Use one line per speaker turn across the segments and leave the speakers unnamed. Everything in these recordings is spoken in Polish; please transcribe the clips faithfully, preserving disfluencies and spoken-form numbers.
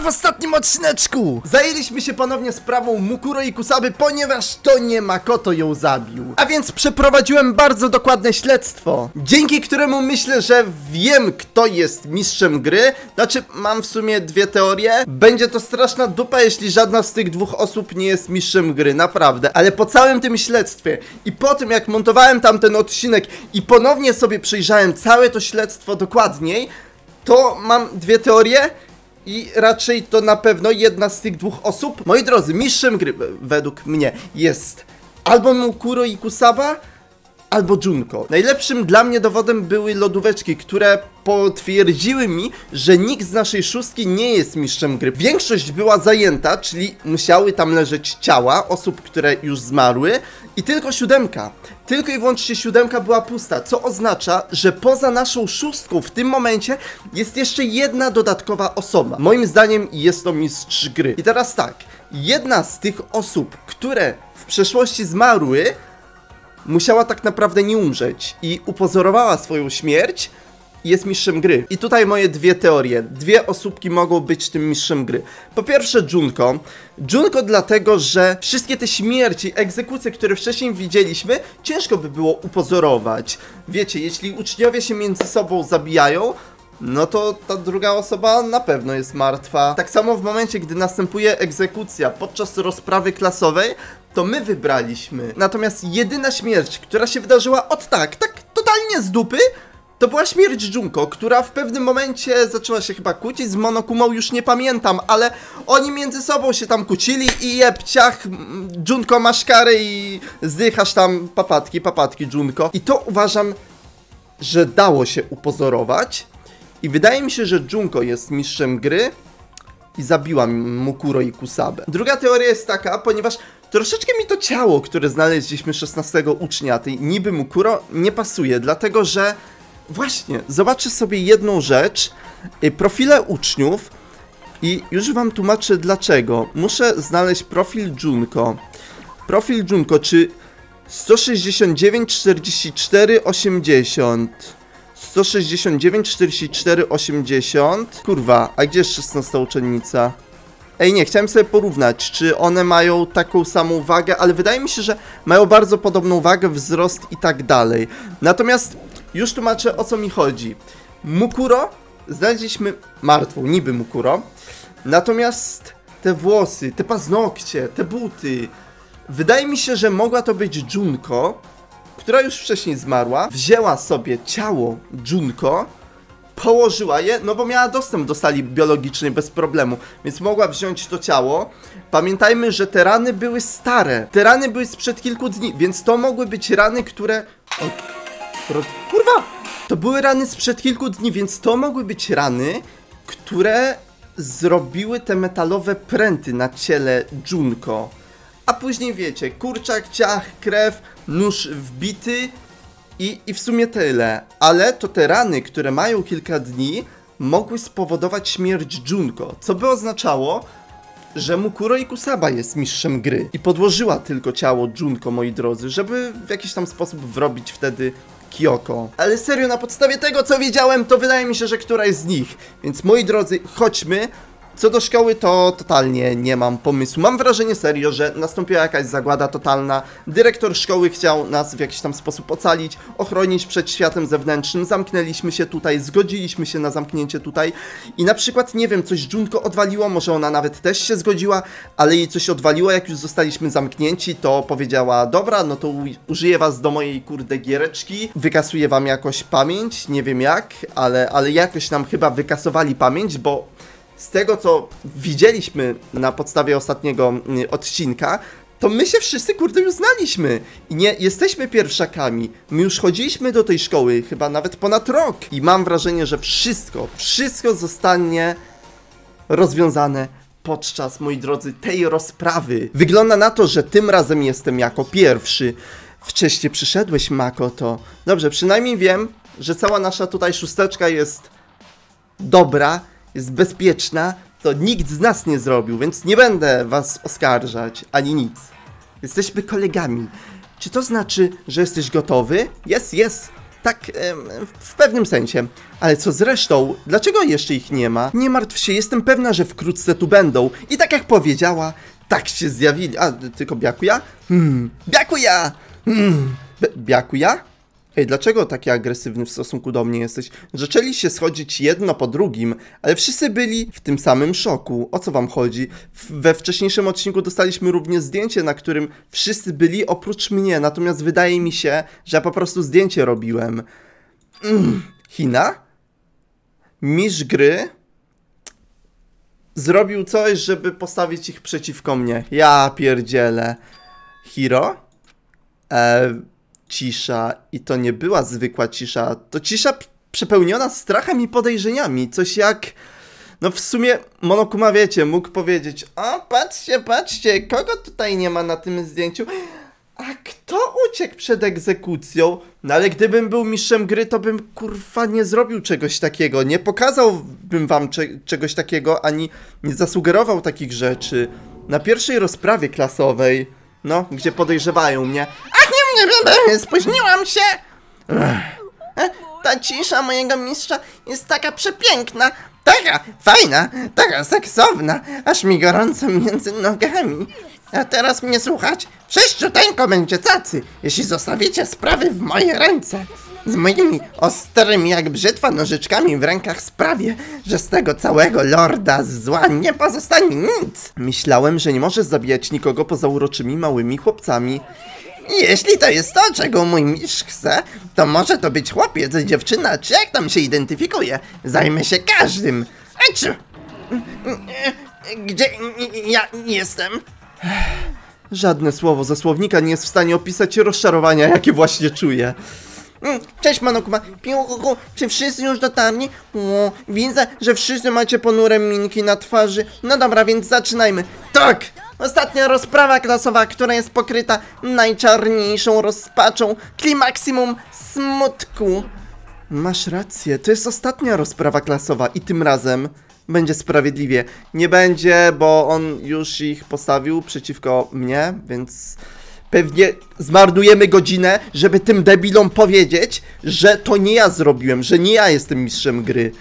w ostatnim odcineczku zajęliśmy się ponownie sprawą Mukuro i Kusaby, ponieważ to nie Makoto ją zabił. A więc przeprowadziłem bardzo dokładne śledztwo, dzięki któremu myślę, że wiem, kto jest mistrzem gry. Znaczy, mam w sumie dwie teorie. Będzie to straszna dupa, jeśli żadna z tych dwóch osób nie jest mistrzem gry, naprawdę. Ale po całym tym śledztwie i po tym, jak montowałem tamten odcinek i ponownie sobie przyjrzałem całe to śledztwo dokładniej, to mam dwie teorie i raczej to na pewno jedna z tych dwóch osób. Moi drodzy, mistrzem gry według mnie jest albo Mukuro i Kusaba, albo Junko. Najlepszym dla mnie dowodem były lodóweczki, które potwierdziły mi, że nikt z naszej szóstki nie jest mistrzem gry. Większość była zajęta, czyli musiały tam leżeć ciała osób, które już zmarły, i tylko siódemka, tylko i wyłącznie siódemka była pusta, co oznacza, że poza naszą szóstką w tym momencie jest jeszcze jedna dodatkowa osoba. Moim zdaniem jest to mistrz gry. I teraz tak, jedna z tych osób, które w przeszłości zmarły, musiała tak naprawdę nie umrzeć i upozorowała swoją śmierć i jest mistrzem gry. I tutaj moje dwie teorie. Dwie osóbki mogą być tym mistrzem gry. Po pierwsze Junko. Junko dlatego, że wszystkie te śmierci, egzekucje, które wcześniej widzieliśmy, ciężko by było upozorować. Wiecie, jeśli uczniowie się między sobą zabijają, no to ta druga osoba na pewno jest martwa. Tak samo w momencie, gdy następuje egzekucja podczas rozprawy klasowej, to my wybraliśmy. Natomiast jedyna śmierć, która się wydarzyła od tak, tak totalnie z dupy, to była śmierć Junko, która w pewnym momencie zaczęła się chyba kłócić z Monokumą, już nie pamiętam, ale oni między sobą się tam kłócili i jebciach, Junko masz karę i zdychasz tam papatki, papatki Junko. I to uważam, że dało się upozorować. I wydaje mi się, że Junko jest mistrzem gry i zabiła Mukuro i Kusabę. Druga teoria jest taka, ponieważ troszeczkę mi to ciało, które znaleźliśmy szesnastego ucznia, tej niby Mukuro, nie pasuje, dlatego że właśnie, zobaczcie sobie jedną rzecz, profile uczniów i już wam tłumaczę dlaczego. Muszę znaleźć profil Junko. Profil Junko, czy sto sześćdziesiąt dziewięć, czterdzieści cztery, osiemdziesiąt... sto sześćdziesiąt dziewięć, czterdzieści cztery, osiemdziesiąt. Kurwa, a gdzie jest szesnasta uczennica? Ej, nie, chciałem sobie porównać, czy one mają taką samą wagę, ale wydaje mi się, że mają bardzo podobną wagę, wzrost i tak dalej. Natomiast już tłumaczę, o co mi chodzi. Mukuro znaleźliśmy martwą, niby Mukuro. Natomiast te włosy, te paznokcie, te buty, wydaje mi się, że mogła to być Junko, która już wcześniej zmarła, wzięła sobie ciało Junko, położyła je, no bo miała dostęp do sali biologicznej bez problemu, więc mogła wziąć to ciało. Pamiętajmy, że te rany były stare, te rany były sprzed kilku dni, więc to mogły być rany, które... O, kurwa! To były rany sprzed kilku dni, więc to mogły być rany, które zrobiły te metalowe pręty na ciele Junko. A później wiecie, kurczak, ciach, krew, nóż wbity i, i w sumie tyle. Ale to te rany, które mają kilka dni, mogły spowodować śmierć Junko, co by oznaczało, że Mukuro i Kusaba jest mistrzem gry. I podłożyła tylko ciało Junko, moi drodzy, żeby w jakiś tam sposób wrobić wtedy Kyoko. Ale serio, na podstawie tego, co wiedziałem, to wydaje mi się, że któraś z nich. Więc moi drodzy, chodźmy. Co do szkoły, to totalnie nie mam pomysłu. Mam wrażenie serio, że nastąpiła jakaś zagłada totalna. Dyrektor szkoły chciał nas w jakiś tam sposób ocalić, ochronić przed światem zewnętrznym. Zamknęliśmy się tutaj, zgodziliśmy się na zamknięcie tutaj. I na przykład, nie wiem, coś Junko odwaliło, może ona nawet też się zgodziła, ale jej coś odwaliło, jak już zostaliśmy zamknięci, to powiedziała, dobra, no to użyję was do mojej kurde giereczki, wykasuję wam jakoś pamięć, nie wiem jak, ale, ale jakoś nam chyba wykasowali pamięć, bo z tego, co widzieliśmy na podstawie ostatniego odcinka, to my się wszyscy, kurde, już znaliśmy. I nie jesteśmy pierwszakami. My już chodziliśmy do tej szkoły chyba nawet ponad rok. I mam wrażenie, że wszystko, wszystko zostanie rozwiązane podczas, moi drodzy, tej rozprawy. Wygląda na to, że tym razem jestem jako pierwszy. Wcześniej przyszedłeś, Makoto. Dobrze, przynajmniej wiem, że cała nasza tutaj szósteczka jest dobra, jest bezpieczna, to nikt z nas nie zrobił, więc nie będę was oskarżać, ani nic. Jesteśmy kolegami. Czy to znaczy, że jesteś gotowy? Jest, jest. Tak, em, w pewnym sensie. Ale co z resztą? Dlaczego jeszcze ich nie ma? Nie martw się, jestem pewna, że wkrótce tu będą. I tak jak powiedziała, tak się zjawili. A, tylko Byakuya? Hmm, Byakuya! Hmm, Byakuya? Ej, dlaczego taki agresywny w stosunku do mnie jesteś? Zaczęli się schodzić jedno po drugim, ale wszyscy byli w tym samym szoku. O co wam chodzi? W, we wcześniejszym odcinku dostaliśmy również zdjęcie, na którym wszyscy byli oprócz mnie, natomiast wydaje mi się, że ja po prostu zdjęcie robiłem. Mm, Hina? Mistrz gry zrobił coś, żeby postawić ich przeciwko mnie. Ja pierdzielę. Hiro? Eee... Cisza. I to nie była zwykła cisza. To cisza przepełniona strachem i podejrzeniami. Coś jak... No w sumie Monokuma, wiecie, mógł powiedzieć: o, patrzcie, patrzcie, kogo tutaj nie ma na tym zdjęciu? A kto uciekł przed egzekucją? No ale gdybym był mistrzem gry, to bym kurwa nie zrobił czegoś takiego. Nie pokazałbym wam cze czegoś takiego, ani nie zasugerował takich rzeczy. Na pierwszej rozprawie klasowej, no, gdzie podejrzewają mnie. Ach, nie, nie, nie, spóźniłam się! Ech, ta cisza mojego mistrza jest taka przepiękna, taka fajna, taka seksowna, aż mi gorąco między nogami. A teraz mnie słuchać? Wszyściuteńko będzie cacy, jeśli zostawicie sprawy w moje ręce. Z moimi ostrymi jak brzytwa nożyczkami w rękach sprawię, że z tego całego lorda z zła nie pozostanie nic. Myślałem, że nie możesz zabijać nikogo poza uroczymi małymi chłopcami. Jeśli to jest to, czego mój mistrz chce, to może to być chłopiec, dziewczyna, czy jak tam się identyfikuje. Zajmę się każdym. Eciu! Gdzie ja jestem? Żadne słowo ze słownika nie jest w stanie opisać rozczarowania, jakie właśnie czuję. Cześć Monokuma, Piuchu, czy wszyscy już dotarli? O, widzę, że wszyscy macie ponure minki na twarzy. No dobra, więc zaczynajmy. Tak! Ostatnia rozprawa klasowa, która jest pokryta najczarniejszą rozpaczą, klimaksimum smutku. Masz rację, to jest ostatnia rozprawa klasowa i tym razem będzie sprawiedliwie. Nie będzie, bo on już ich postawił przeciwko mnie, więc pewnie zmarnujemy godzinę, żeby tym debilom powiedzieć, że to nie ja zrobiłem, że nie ja jestem mistrzem gry.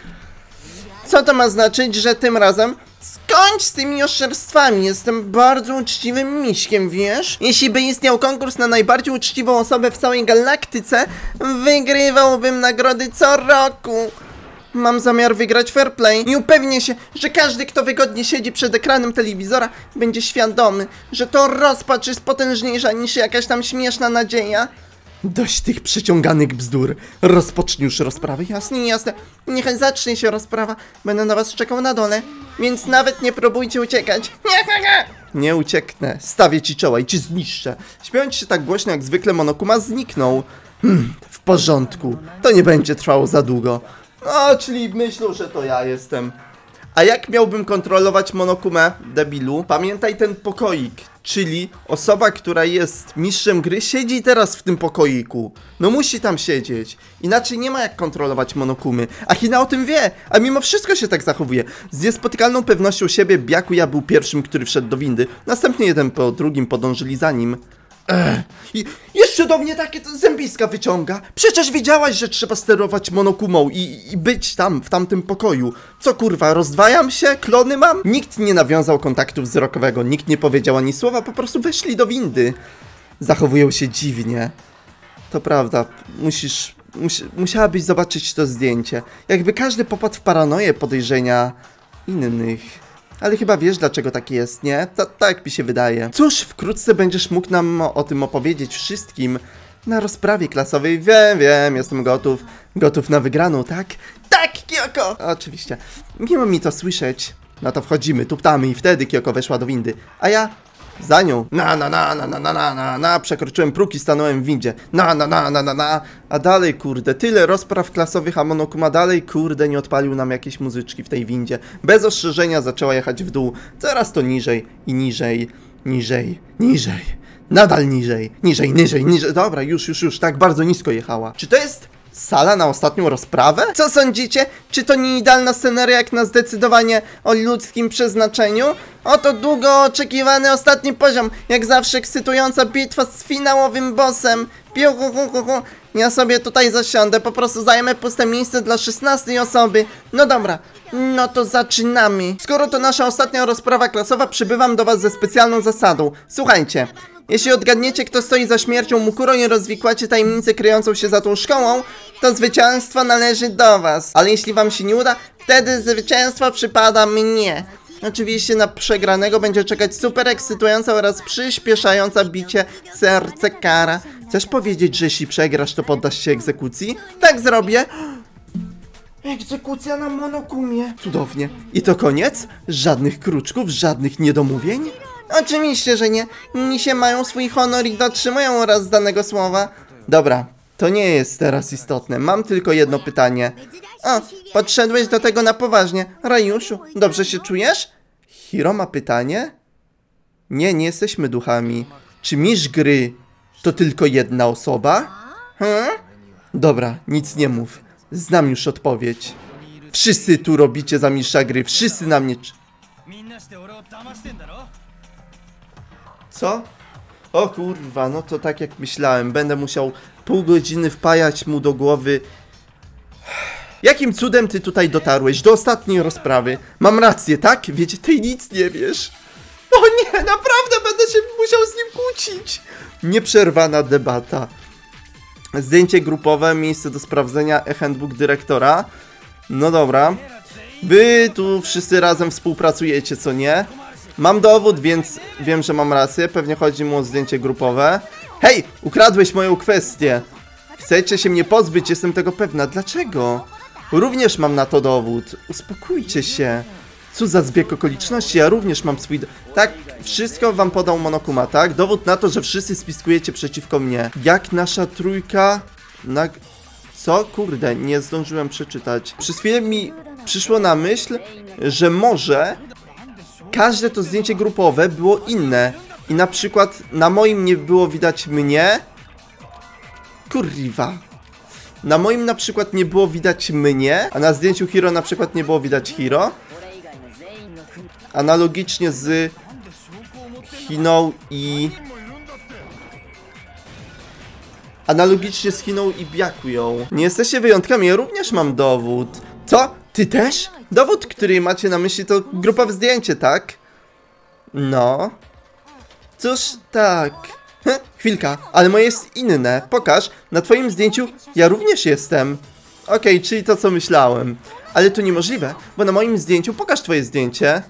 Co to ma znaczyć, że tym razem skończ z tymi oszczerstwami, jestem bardzo uczciwym miśkiem, wiesz? Jeśli by istniał konkurs na najbardziej uczciwą osobę w całej galaktyce, wygrywałbym nagrody co roku. Mam zamiar wygrać fair play i upewnię się, że każdy, kto wygodnie siedzi przed ekranem telewizora, będzie świadomy, że to rozpacz jest potężniejsza niż jakaś tam śmieszna nadzieja. Dość tych przeciąganych bzdur. Rozpocznij już rozprawę. Jasne, jasne. Niech zacznie się rozprawa. Będę na was czekał na dole, więc nawet nie próbujcie uciekać. Nie ucieknę. Stawię ci czoła i ci zniszczę. Śmiejąc się tak głośno jak zwykle, Monokuma zniknął. Hmm, w porządku. To nie będzie trwało za długo. No, czyli myślą, że to ja jestem. A jak miałbym kontrolować Monokumę, debilu? Pamiętaj ten pokoik, czyli osoba, która jest mistrzem gry, siedzi teraz w tym pokoiku. No musi tam siedzieć, inaczej nie ma jak kontrolować Monokumy. A Hina o tym wie, a mimo wszystko się tak zachowuje. Z niespotykalną pewnością siebie Byakuya był pierwszym, który wszedł do windy. Następnie jeden po drugim podążyli za nim. Ech. I jeszcze do mnie takie zębiska wyciąga. Przecież wiedziałaś, że trzeba sterować Monokumą i, i być tam, w tamtym pokoju. Co kurwa, rozdwajam się? Klony mam? Nikt nie nawiązał kontaktu wzrokowego, nikt nie powiedział ani słowa, po prostu weszli do windy. Zachowują się dziwnie. To prawda, musisz... Mus, musiałabyś zobaczyć to zdjęcie. Jakby każdy popadł w paranoję podejrzenia innych. Ale chyba wiesz, dlaczego tak jest, nie? To, tak mi się wydaje. Cóż, wkrótce będziesz mógł nam o, o tym opowiedzieć wszystkim na rozprawie klasowej. Wiem, wiem, jestem gotów. Gotów na wygraną, tak? Tak, Kyoko! Oczywiście. Miło mi to słyszeć. No to wchodzimy, tuptamy i wtedy Kyoko weszła do windy. A ja za nią. Na, na, na, na, na, na, na, na, na. Przekroczyłem próg i stanąłem w windzie. Na, na, na, na, na, na. A dalej, kurde, tyle rozpraw klasowych, a Monokuma dalej, kurde, nie odpalił nam jakiejś muzyczki w tej windzie. Bez ostrzeżenia zaczęła jechać w dół. Coraz to niżej i niżej, niżej, niżej. Nadal niżej, niżej, niżej, niżej. Dobra, już, już, już, tak bardzo nisko jechała. Czy to jest sala na ostatnią rozprawę? Co sądzicie? Czy to nie idealna sceneria jak na zdecydowanie o ludzkim przeznaczeniu? Oto długo oczekiwany ostatni poziom, jak zawsze ekscytująca bitwa z finałowym bossem. Ja sobie tutaj zasiądę, po prostu zajmę puste miejsce dla szesnastej osoby. No dobra, no to zaczynamy. Skoro to nasza ostatnia rozprawa klasowa, przybywam do was ze specjalną zasadą. Słuchajcie, jeśli odgadniecie, kto stoi za śmiercią Mukuro i rozwikłacie tajemnicę kryjącą się za tą szkołą, to zwycięstwo należy do was. Ale jeśli wam się nie uda, wtedy zwycięstwo przypada mnie. Oczywiście na przegranego będzie czekać super ekscytująca oraz przyspieszająca bicie serce kara. Chcesz powiedzieć, że jeśli przegrasz, to poddasz się egzekucji? Tak zrobię. Egzekucja na Monokumie. Cudownie. I to koniec? Żadnych kruczków, żadnych niedomówień? Oczywiście, że nie. Misie mają swój honor i dotrzymują oraz danego słowa. Dobra, to nie jest teraz istotne. Mam tylko jedno pytanie. O, podszedłeś do tego na poważnie. Rajuszu, dobrze się czujesz? Hiro ma pytanie? Nie, nie jesteśmy duchami. Czy mistrz gry to tylko jedna osoba? Hmm? Dobra, nic nie mów. Znam już odpowiedź. Wszyscy tu robicie za mistrza gry. Wszyscy na mnie... Co? O kurwa, no to tak jak myślałem. Będę musiał pół godziny wpajać mu do głowy... Jakim cudem ty tutaj dotarłeś? Do ostatniej rozprawy. Mam rację, tak? Wiecie, ty nic nie wiesz. O nie, naprawdę będę się musiał z nim kłócić. Nieprzerwana debata. Zdjęcie grupowe, miejsce do sprawdzenia, e-handbook dyrektora. No dobra. Wy tu wszyscy razem współpracujecie, co nie? Mam dowód, więc wiem, że mam rację. Pewnie chodzi mu o zdjęcie grupowe. Hej, ukradłeś moją kwestię. Chcecie się mnie pozbyć, jestem tego pewna. Dlaczego? Również mam na to dowód. Uspokójcie się. Co za zbieg okoliczności, ja również mam swój... Tak, wszystko wam podał Monokuma, tak? Dowód na to, że wszyscy spiskujecie przeciwko mnie. Jak nasza trójka... Na... Co? Kurde, nie zdążyłem przeczytać. Przez chwilę mi przyszło na myśl, że może każde to zdjęcie grupowe było inne. I na przykład na moim nie było widać mnie. Kurwa. Na moim na przykład nie było widać mnie, a na zdjęciu Hiro na przykład nie było widać Hiro. Analogicznie z Hiną i... Analogicznie z Hiną i Byakują. Nie jesteście wyjątkami, ja również mam dowód. Co? Ty też? Dowód, który macie na myśli, to grupowe zdjęcie, tak? No. Cóż, tak. Heh, chwilka, ale moje jest inne. Pokaż, na twoim zdjęciu ja również jestem. Okej, okay, czyli to, co myślałem. Ale to niemożliwe, bo na moim zdjęciu... Pokaż twoje zdjęcie.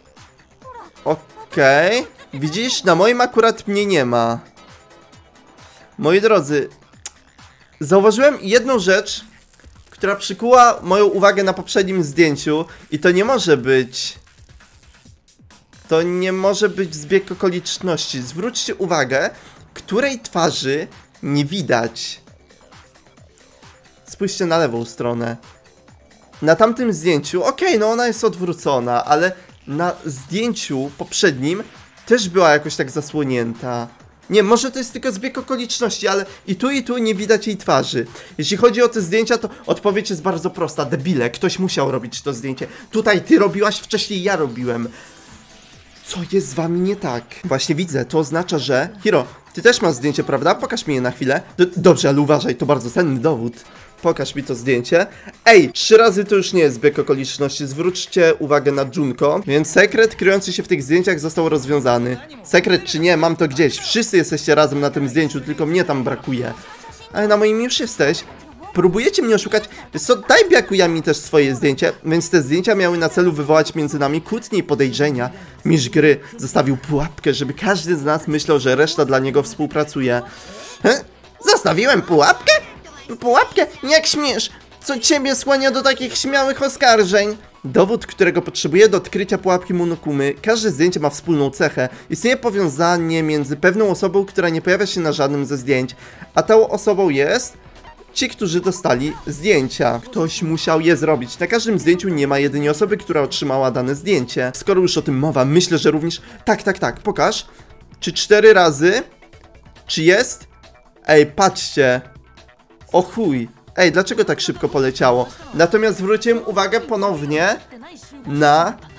Okej. Okay. Widzisz, na moim akurat mnie nie ma. Moi drodzy, zauważyłem jedną rzecz, która przykuła moją uwagę na poprzednim zdjęciu. I to nie może być... To nie może być zbieg okoliczności. Zwróćcie uwagę, której twarzy nie widać. Spójrzcie na lewą stronę. Na tamtym zdjęciu, okej, okay, no ona jest odwrócona, ale na zdjęciu poprzednim też była jakoś tak zasłonięta. Nie, może to jest tylko zbieg okoliczności, ale i tu i tu nie widać jej twarzy. Jeśli chodzi o te zdjęcia, to odpowiedź jest bardzo prosta. Debile, ktoś musiał robić to zdjęcie. Tutaj ty robiłaś, wcześniej ja robiłem. Co jest z wami nie tak? Właśnie widzę, to oznacza, że... Hiro, ty też masz zdjęcie, prawda? Pokaż mi je na chwilę. D Dobrze, ale uważaj, to bardzo cenny dowód. Pokaż mi to zdjęcie. Ej, trzy razy to już nie jest zbieg okoliczności. Zwróćcie uwagę na Junko. Więc sekret kryjący się w tych zdjęciach został rozwiązany. Sekret czy nie, mam to gdzieś. Wszyscy jesteście razem na tym zdjęciu, tylko mnie tam brakuje. Ale na moim już jesteś. Próbujecie mnie oszukać? Wiesz co, daj Byakuya mi też swoje zdjęcie. Więc te zdjęcia miały na celu wywołać między nami kłótnie i podejrzenia. Mistrz gry zostawił pułapkę, żeby każdy z nas myślał, że reszta dla niego współpracuje. He? Zostawiłem pułapkę? Pułapkę? Jak śmiesz? Co ciebie skłania do takich śmiałych oskarżeń? Dowód, którego potrzebuję do odkrycia pułapki Monokumy. Każde zdjęcie ma wspólną cechę. Istnieje powiązanie między pewną osobą, która nie pojawia się na żadnym ze zdjęć. A tą osobą jest... ci, którzy dostali zdjęcia. Ktoś musiał je zrobić. Na każdym zdjęciu nie ma jedynie osoby, która otrzymała dane zdjęcie. Skoro już o tym mowa, myślę, że również... Tak, tak, tak, pokaż. Czy cztery razy? Czy jest? Ej, patrzcie. O chuj. Ej, dlaczego tak szybko poleciało? Natomiast zwróciłem uwagę ponownie na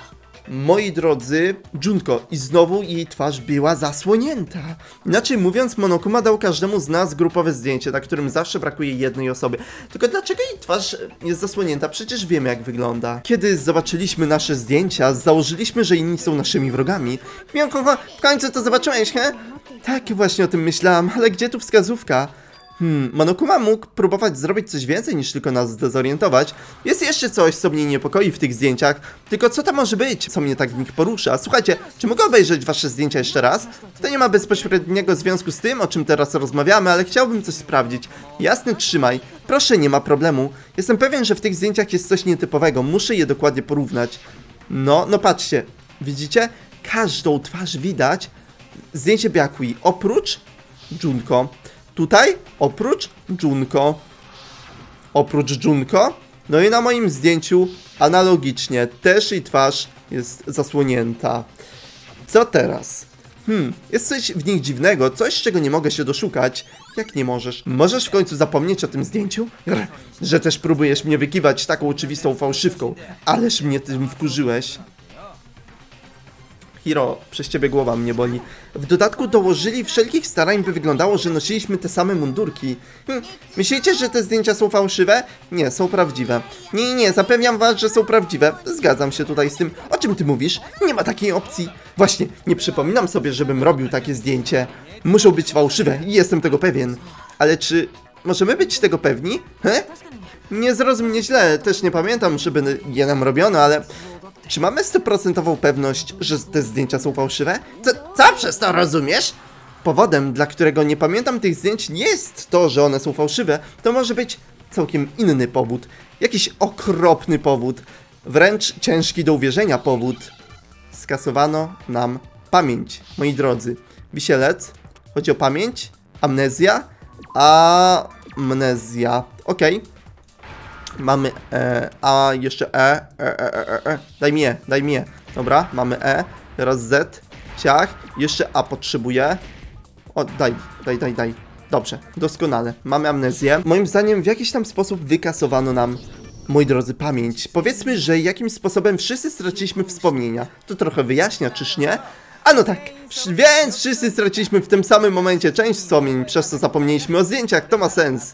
moi drodzy, Junko. I znowu jej twarz była zasłonięta. Inaczej mówiąc, Monokuma dał każdemu z nas grupowe zdjęcie, na którym zawsze brakuje jednej osoby. Tylko dlaczego jej twarz jest zasłonięta? Przecież wiemy, jak wygląda. Kiedy zobaczyliśmy nasze zdjęcia, założyliśmy, że inni są naszymi wrogami. Mianko, w końcu to zobaczyłeś, he? Tak, właśnie o tym myślałam, ale gdzie tu wskazówka? Hmm, Monokuma mógł próbować zrobić coś więcej niż tylko nas zdezorientować. Jest jeszcze coś, co mnie niepokoi w tych zdjęciach. Tylko co to może być, co mnie tak w nich porusza? Słuchajcie, czy mogę obejrzeć wasze zdjęcia jeszcze raz? To nie ma bezpośredniego związku z tym, o czym teraz rozmawiamy, ale chciałbym coś sprawdzić. Jasne, trzymaj. Proszę, nie ma problemu. Jestem pewien, że w tych zdjęciach jest coś nietypowego. Muszę je dokładnie porównać. No, no patrzcie. Widzicie? Każdą twarz widać. Zdjęcie Byakui. Oprócz Junko. Tutaj oprócz Junko. Oprócz Junko. No i na moim zdjęciu analogicznie też jej twarz jest zasłonięta. Co teraz? Hmm, jest coś w nich dziwnego, coś, czego nie mogę się doszukać. Jak nie możesz? Możesz w końcu zapomnieć o tym zdjęciu? Grr, że też próbujesz mnie wykiwać taką oczywistą fałszywką. Ależ mnie tym wkurzyłeś. Hiro, przez ciebie głowa mnie boli. W dodatku dołożyli wszelkich starań, by wyglądało, że nosiliśmy te same mundurki. Hm, myślicie, że te zdjęcia są fałszywe? Nie, są prawdziwe. Nie, nie, nie, zapewniam was, że są prawdziwe. Zgadzam się tutaj z tym. O czym ty mówisz? Nie ma takiej opcji. Właśnie, nie przypominam sobie, żebym robił takie zdjęcie. Muszą być fałszywe i jestem tego pewien. Ale czy możemy być tego pewni? He? Nie zrozum mnie źle, też nie pamiętam, żeby je nam robiono, ale... Czy mamy stuprocentową pewność, że te zdjęcia są fałszywe? Co, co przez to rozumiesz? Powodem, dla którego nie pamiętam tych zdjęć, nie jest to, że one są fałszywe. To może być całkiem inny powód. Jakiś okropny powód. Wręcz ciężki do uwierzenia powód. Skasowano nam pamięć, moi drodzy. Wisielec. Chodzi o pamięć. Amnezja. Amnezja. Okej. Okay. Mamy E, a jeszcze E, E, E, E, E, daj mi E, daj mi E. Dobra, mamy E, teraz Z, ciach, jeszcze A potrzebuję. O, daj, daj, daj, daj. Dobrze, doskonale, mamy amnezję. Moim zdaniem w jakiś tam sposób wykasowano nam, moi drodzy, pamięć. Powiedzmy, że jakimś sposobem wszyscy straciliśmy wspomnienia. To trochę wyjaśnia, czyż nie? A no tak, więc wszyscy straciliśmy w tym samym momencie część wspomnień, przez co zapomnieliśmy o zdjęciach, to ma sens.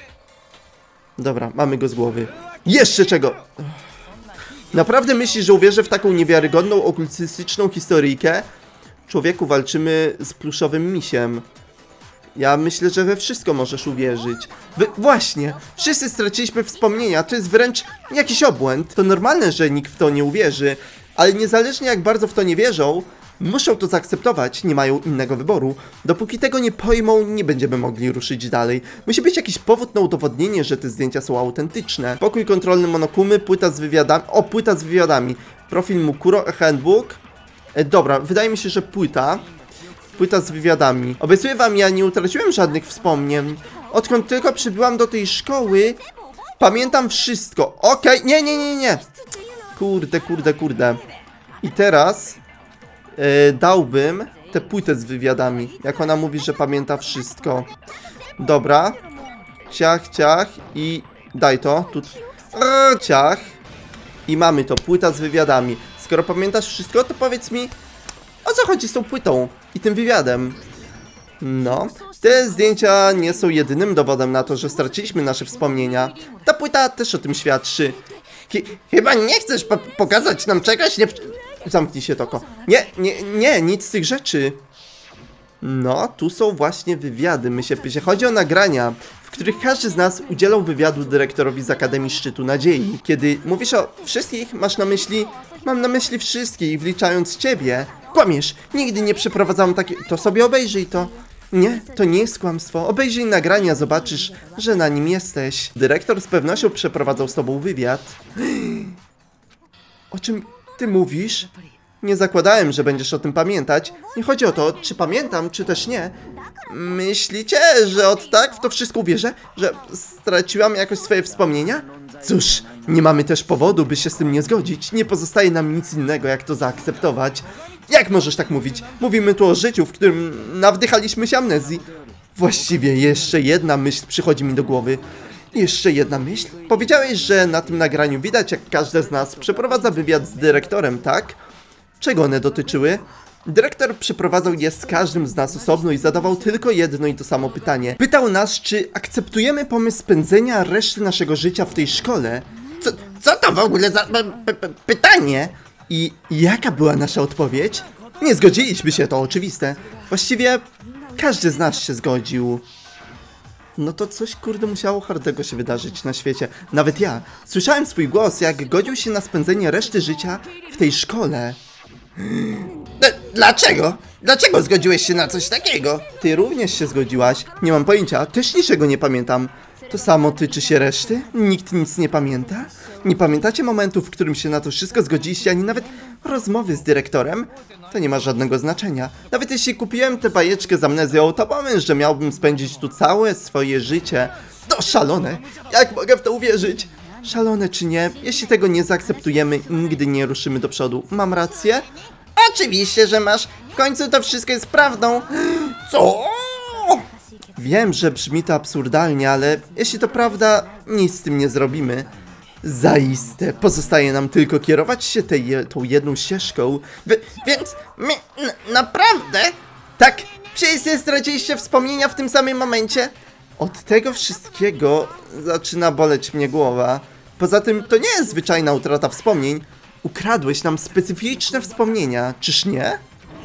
Dobra, mamy go z głowy. Jeszcze czego? Naprawdę myślisz, że uwierzę w taką niewiarygodną, okultystyczną historyjkę? Człowieku, walczymy z pluszowym misiem. Ja myślę, że we wszystko możesz uwierzyć. Wy... Właśnie, wszyscy straciliśmy wspomnienia, to jest wręcz jakiś obłęd. To normalne, że nikt w to nie uwierzy, ale niezależnie jak bardzo w to nie wierzą, muszą to zaakceptować, nie mają innego wyboru. Dopóki tego nie pojmą, nie będziemy mogli ruszyć dalej. Musi być jakiś powód na udowodnienie, że te zdjęcia są autentyczne. Pokój kontrolny Monokumy, płyta z wywiadami. O, płyta z wywiadami. Profil Mukuro, handbook. E, dobra, wydaje mi się, że płyta. Płyta z wywiadami. Obiecuję wam, ja nie utraciłem żadnych wspomnień. Odkąd tylko przybyłam do tej szkoły, pamiętam wszystko. Okej, okay. nie, nie, nie, nie. Kurde, kurde, kurde. I teraz... Yy, dałbym tę płytę z wywiadami. Jak ona mówi, że pamięta wszystko. Dobra. Ciach, ciach i daj to. Tu. Eee, ciach. I mamy to, płyta z wywiadami. Skoro pamiętasz wszystko, to powiedz mi, o co chodzi z tą płytą i tym wywiadem. No, te zdjęcia nie są jedynym dowodem na to, że straciliśmy nasze wspomnienia. Ta płyta też o tym świadczy. Ch Chyba nie chcesz po pokazać nam czegoś? Nie... Zamknij się, Toko. Nie, nie, nie, nic z tych rzeczy. No, tu są właśnie wywiady, my się pysie. Chodzi o nagrania, w których każdy z nas udzielał wywiadu dyrektorowi z Akademii Szczytu Nadziei. Kiedy mówisz o wszystkich, masz na myśli... Mam na myśli wszystkich, wliczając ciebie. Kłamiesz, nigdy nie przeprowadzałam takiego... To sobie obejrzyj to. Nie, to nie jest kłamstwo. Obejrzyj nagrania, zobaczysz, że na nim jesteś. Dyrektor z pewnością przeprowadzał z tobą wywiad. O czym ty mówisz? Nie zakładałem, że będziesz o tym pamiętać. Nie chodzi o to, czy pamiętam, czy też nie. Myślicie, że od tak w to wszystko uwierzę? Że straciłam jakoś swoje wspomnienia? Cóż, nie mamy też powodu, by się z tym nie zgodzić. Nie pozostaje nam nic innego, jak to zaakceptować. Jak możesz tak mówić? Mówimy tu o życiu, w którym nawdychaliśmy się amnezji. Właściwie jeszcze jedna myśl przychodzi mi do głowy. Jeszcze jedna myśl. Powiedziałeś, że na tym nagraniu widać, jak każdy z nas przeprowadza wywiad z dyrektorem, tak? Czego one dotyczyły? Dyrektor przeprowadzał je z każdym z nas osobno i zadawał tylko jedno i to samo pytanie. Pytał nas, czy akceptujemy pomysł spędzenia reszty naszego życia w tej szkole. Co, co to w ogóle za pytanie? I jaka była nasza odpowiedź? Nie zgodziliśmy się, to oczywiste. Właściwie każdy z nas się zgodził. No to coś kurde musiało hardego się wydarzyć na świecie. Nawet ja słyszałem swój głos, jak godził się na spędzenie reszty życia w tej szkole. Dlaczego? Dlaczego zgodziłeś się na coś takiego? Ty również się zgodziłaś. Nie mam pojęcia, też niczego nie pamiętam. To samo tyczy się reszty? Nikt nic nie pamięta? Nie pamiętacie momentu, w którym się na to wszystko zgodziliście, ani nawet rozmowy z dyrektorem? To nie ma żadnego znaczenia. Nawet jeśli kupiłem tę bajeczkę z amnezją, to pomyśl, że miałbym spędzić tu całe swoje życie. To szalone! Jak mogę w to uwierzyć? Szalone czy nie, jeśli tego nie zaakceptujemy, nigdy nie ruszymy do przodu. Mam rację? Oczywiście, że masz. W końcu to wszystko jest prawdą. Co? Wiem, że brzmi to absurdalnie, ale jeśli to prawda, nic z tym nie zrobimy. Zaiste, pozostaje nam tylko kierować się tej, tą jedną ścieżką. Wy, więc, my, naprawdę? Tak, wszyscy straciliście wspomnienia w tym samym momencie? Od tego wszystkiego zaczyna boleć mnie głowa. Poza tym, to nie jest zwyczajna utrata wspomnień. Ukradłeś nam specyficzne wspomnienia, czyż nie?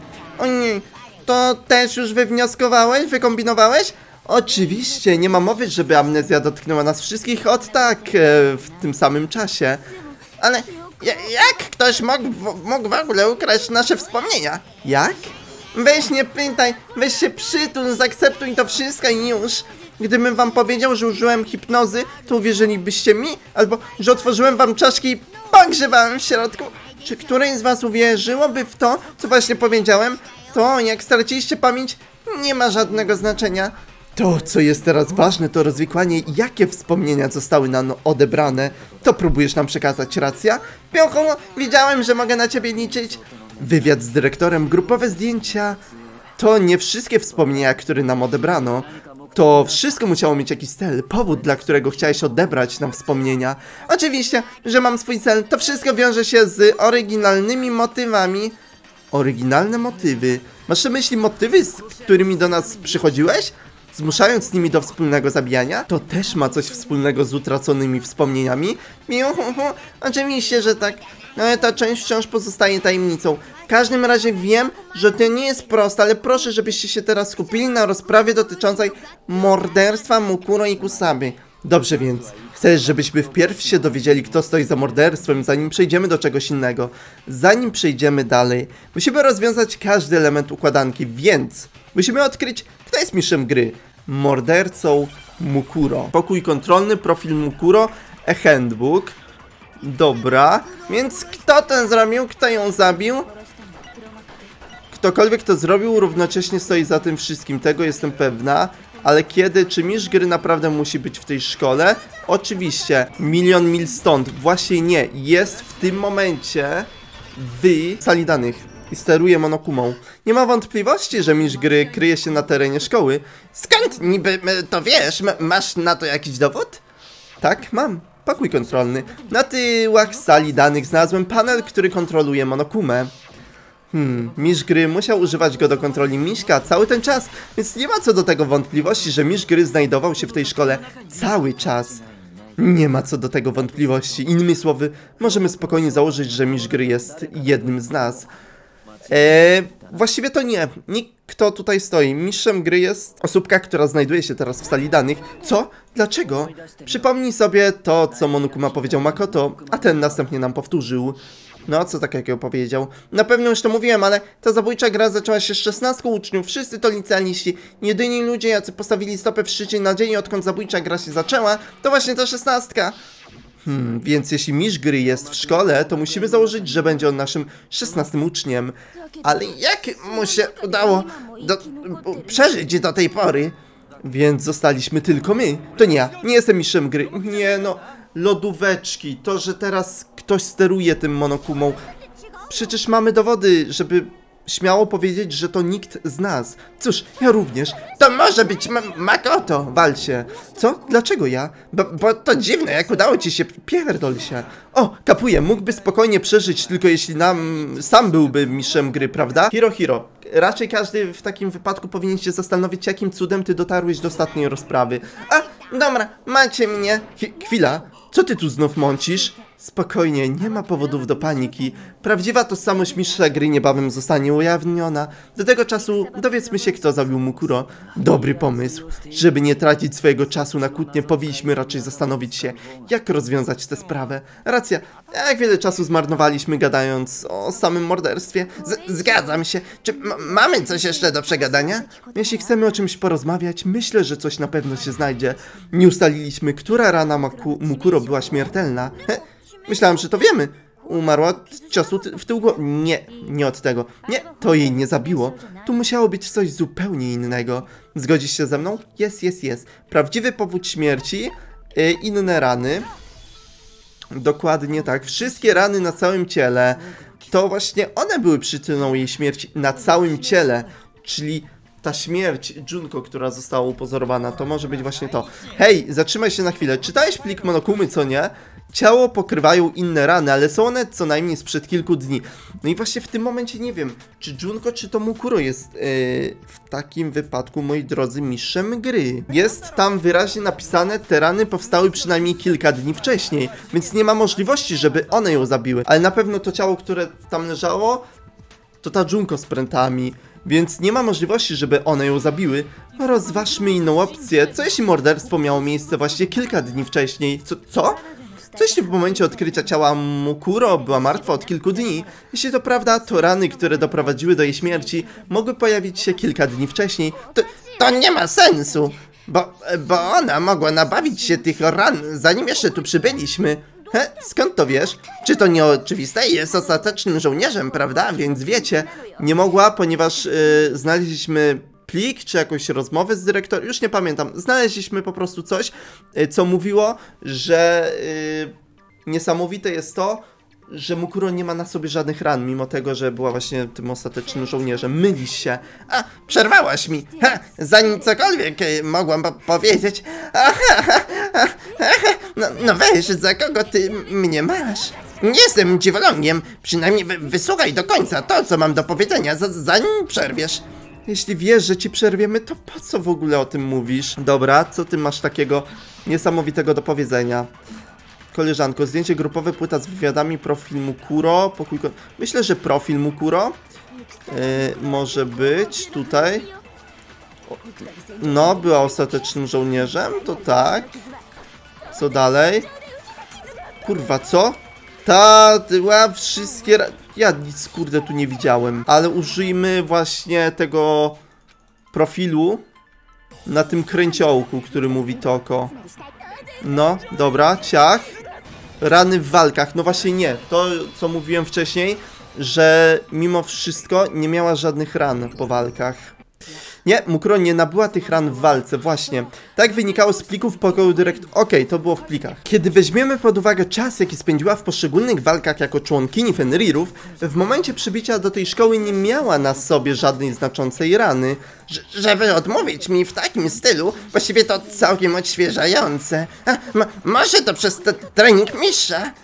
O nie, to też już wywnioskowałeś, wykombinowałeś? Oczywiście, nie ma mowy, żeby amnezja dotknęła nas wszystkich od tak, e, w tym samym czasie. Ale jak ktoś mógł, mógł w ogóle ukraść nasze wspomnienia? Jak? Weź nie pytaj, weź się przytul, zaakceptuj to wszystko i już. Gdybym wam powiedział, że użyłem hipnozy, to uwierzylibyście mi? Albo, że otworzyłem wam czaszki i pogrzebałem w środku? Czy któreś z was uwierzyłoby w to, co właśnie powiedziałem? To, jak straciliście pamięć, nie ma żadnego znaczenia. To, co jest teraz ważne, to rozwikłanie, jakie wspomnienia zostały nam odebrane. To próbujesz nam przekazać, racja? Piochu, wiedziałem, że mogę na ciebie liczyć. Wywiad z dyrektorem, grupowe zdjęcia. To nie wszystkie wspomnienia, które nam odebrano. To wszystko musiało mieć jakiś cel, powód, dla którego chciałeś odebrać nam wspomnienia. Oczywiście, że mam swój cel. To wszystko wiąże się z oryginalnymi motywami. Oryginalne motywy? Masz na myśli motywy, z którymi do nas przychodziłeś? Zmuszając z nimi do wspólnego zabijania? To też ma coś wspólnego z utraconymi wspomnieniami? Miuhuhu, oczywiście, że tak. Ale ta część wciąż pozostaje tajemnicą. W każdym razie wiem, że to nie jest proste, ale proszę, żebyście się teraz skupili na rozprawie dotyczącej morderstwa Mukuro i Kusaby. Dobrze więc, chcesz, żebyśmy wpierw się dowiedzieli, kto stoi za morderstwem, zanim przejdziemy do czegoś innego. Zanim przejdziemy dalej, musimy rozwiązać każdy element układanki, więc musimy odkryć, kto jest mistrzem gry. Mordercą Mukuro. Pokój kontrolny, profil Mukuro, e-handbook. Dobra, więc kto ten zrobił, kto ją zabił? Ktokolwiek to zrobił, równocześnie stoi za tym wszystkim, tego jestem pewna. Ale kiedy, czy mistrz gry naprawdę musi być w tej szkole? Oczywiście, milion mil stąd, właśnie nie, jest w tym momencie w sali danych i steruje Monokumą. Nie ma wątpliwości, że mistrz gry kryje się na terenie szkoły. Skąd niby to wiesz? Masz na to jakiś dowód? Tak, mam. Pokój kontrolny. Na tyłach sali danych znalazłem panel, który kontroluje Monokumę. Hmm, mistrz gry musiał używać go do kontroli Miśka cały ten czas, więc nie ma co do tego wątpliwości, że mistrz gry znajdował się w tej szkole cały czas. Nie ma co do tego wątpliwości. Innymi słowy, możemy spokojnie założyć, że mistrz gry jest jednym z nas. Eee, właściwie to nie. Nikt, kto tutaj stoi. Mistrzem gry jest osóbka, która znajduje się teraz w sali danych. Co? Dlaczego? Przypomnij sobie to, co Monokuma powiedział Makoto, a ten następnie nam powtórzył. No, co takiego powiedział? Na pewno już to mówiłem, ale ta zabójcza gra zaczęła się z szesnastką uczniów, wszyscy to licealiści. Jedyni ludzie, jacy postawili stopę w szczycie nadziei, odkąd zabójcza gra się zaczęła, to właśnie ta szesnastka. Hmm, więc jeśli mistrz gry jest w szkole, to musimy założyć, że będzie on naszym szesnastym uczniem. Ale jak mu się udało do, przeżyć do tej pory? Więc zostaliśmy tylko my. To nie ja, nie jestem mistrzem gry. Nie no, lodóweczki, to, że teraz ktoś steruje tym Monokumą. Przecież mamy dowody, żeby śmiało powiedzieć, że to nikt z nas. Cóż, ja również. To może być ma Makoto, Walcie. Co? Dlaczego ja? Bo, bo to dziwne, jak udało ci się, pierdol się. O, kapuję, mógłby spokojnie przeżyć, tylko jeśli nam sam byłby mistrzem gry, prawda? Hiro, Hiro, raczej każdy w takim wypadku powinien się zastanowić, jakim cudem ty dotarłeś do ostatniej rozprawy. A, dobra, macie mnie. Ch chwila, co ty tu znów mącisz? Spokojnie, nie ma powodów do paniki. Prawdziwa tożsamość mistrza gry niebawem zostanie ujawniona. Do tego czasu dowiedzmy się, kto zabił Mukuro. Dobry pomysł. Żeby nie tracić swojego czasu na kłótnię, powinniśmy raczej zastanowić się, jak rozwiązać tę sprawę. Racja, jak wiele czasu zmarnowaliśmy gadając o samym morderstwie. Z Zgadzam się. Czy mamy coś jeszcze do przegadania? Jeśli chcemy o czymś porozmawiać, myślę, że coś na pewno się znajdzie. Nie ustaliliśmy, która rana Maku Mukuro była śmiertelna. He? Myślałem, że to wiemy. Umarła od ciosu w tył głowy. Nie, nie od tego. Nie, to jej nie zabiło. Tu musiało być coś zupełnie innego. Zgodzisz się ze mną? Jest, jest, jest. Prawdziwy powód śmierci, yy, inne rany. Dokładnie tak. Wszystkie rany na całym ciele, to właśnie one były przyczyną jej śmierci na całym ciele. Czyli ta śmierć Junko, która została upozorowana, to może być właśnie to. Hej, zatrzymaj się na chwilę. Czytałeś plik Monokumy, co nie? Ciało pokrywają inne rany, ale są one co najmniej sprzed kilku dni. No i właśnie w tym momencie nie wiem, czy Junko, czy to Mukuro jest yy, w takim wypadku, moi drodzy, mistrzem gry. Jest tam wyraźnie napisane, te rany powstały przynajmniej kilka dni wcześniej, więc nie ma możliwości, żeby one ją zabiły. Ale na pewno to ciało, które tam leżało, to ta Junko z prętami. Więc nie ma możliwości, żeby one ją zabiły. Rozważmy inną opcję. Co jeśli morderstwo miało miejsce właśnie kilka dni wcześniej? Co? Co? Co jeśli w momencie odkrycia ciała Mukuro była martwa od kilku dni? Jeśli to prawda, to rany, które doprowadziły do jej śmierci, mogły pojawić się kilka dni wcześniej. To, to nie ma sensu, bo, bo ona mogła nabawić się tych ran, zanim jeszcze tu przybyliśmy. He, skąd to wiesz? Czy to nieoczywiste? Jest ostatecznym żołnierzem, prawda? Więc wiecie, nie mogła, ponieważ yy, znaleźliśmy plik, czy jakąś rozmowę z dyrektorem, już nie pamiętam. Znaleźliśmy po prostu coś, yy, co mówiło, że yy, niesamowite jest to, że Mukuro nie ma na sobie żadnych ran, mimo tego, że była właśnie tym ostatecznym żołnierzem. Mylisz się. A, przerwałaś mi. Ha, zanim cokolwiek y, mogłam po powiedzieć. Aha, ha, ha, ha, no, no weź, za kogo ty mnie masz? Nie jestem dziwolągiem. Przynajmniej wy, wysłuchaj do końca to, co mam do powiedzenia, zanim przerwiesz. Jeśli wiesz, że ci przerwiemy, to po co w ogóle o tym mówisz? Dobra, co ty masz takiego niesamowitego do powiedzenia? Koleżanko, zdjęcie grupowe, płyta z wywiadami, profil Mukuro, pokój... Myślę, że profil Mukuro yy, może być tutaj. O, no, była ostatecznym żołnierzem, to tak. Co dalej? Kurwa, co? Ta była wszystkie... Ja nic, kurde, tu nie widziałem. Ale użyjmy właśnie tego profilu na tym kręciołku, który mówi Toko. No, dobra, ciach. Rany w walkach, no właśnie nie. To, co mówiłem wcześniej, że mimo wszystko nie miała żadnych ran po walkach. Nie, Mukuro nie nabyła tych ran w walce, właśnie. Tak wynikało z plików pokoju dyrekt... Okej, okay, to było w plikach. Kiedy weźmiemy pod uwagę czas, jaki spędziła w poszczególnych walkach jako członkini Fenrirów, w momencie przybycia do tej szkoły nie miała na sobie żadnej znaczącej rany. Ż żeby odmówić mi w takim stylu, właściwie to całkiem odświeżające. A, może to przez trening mistrza?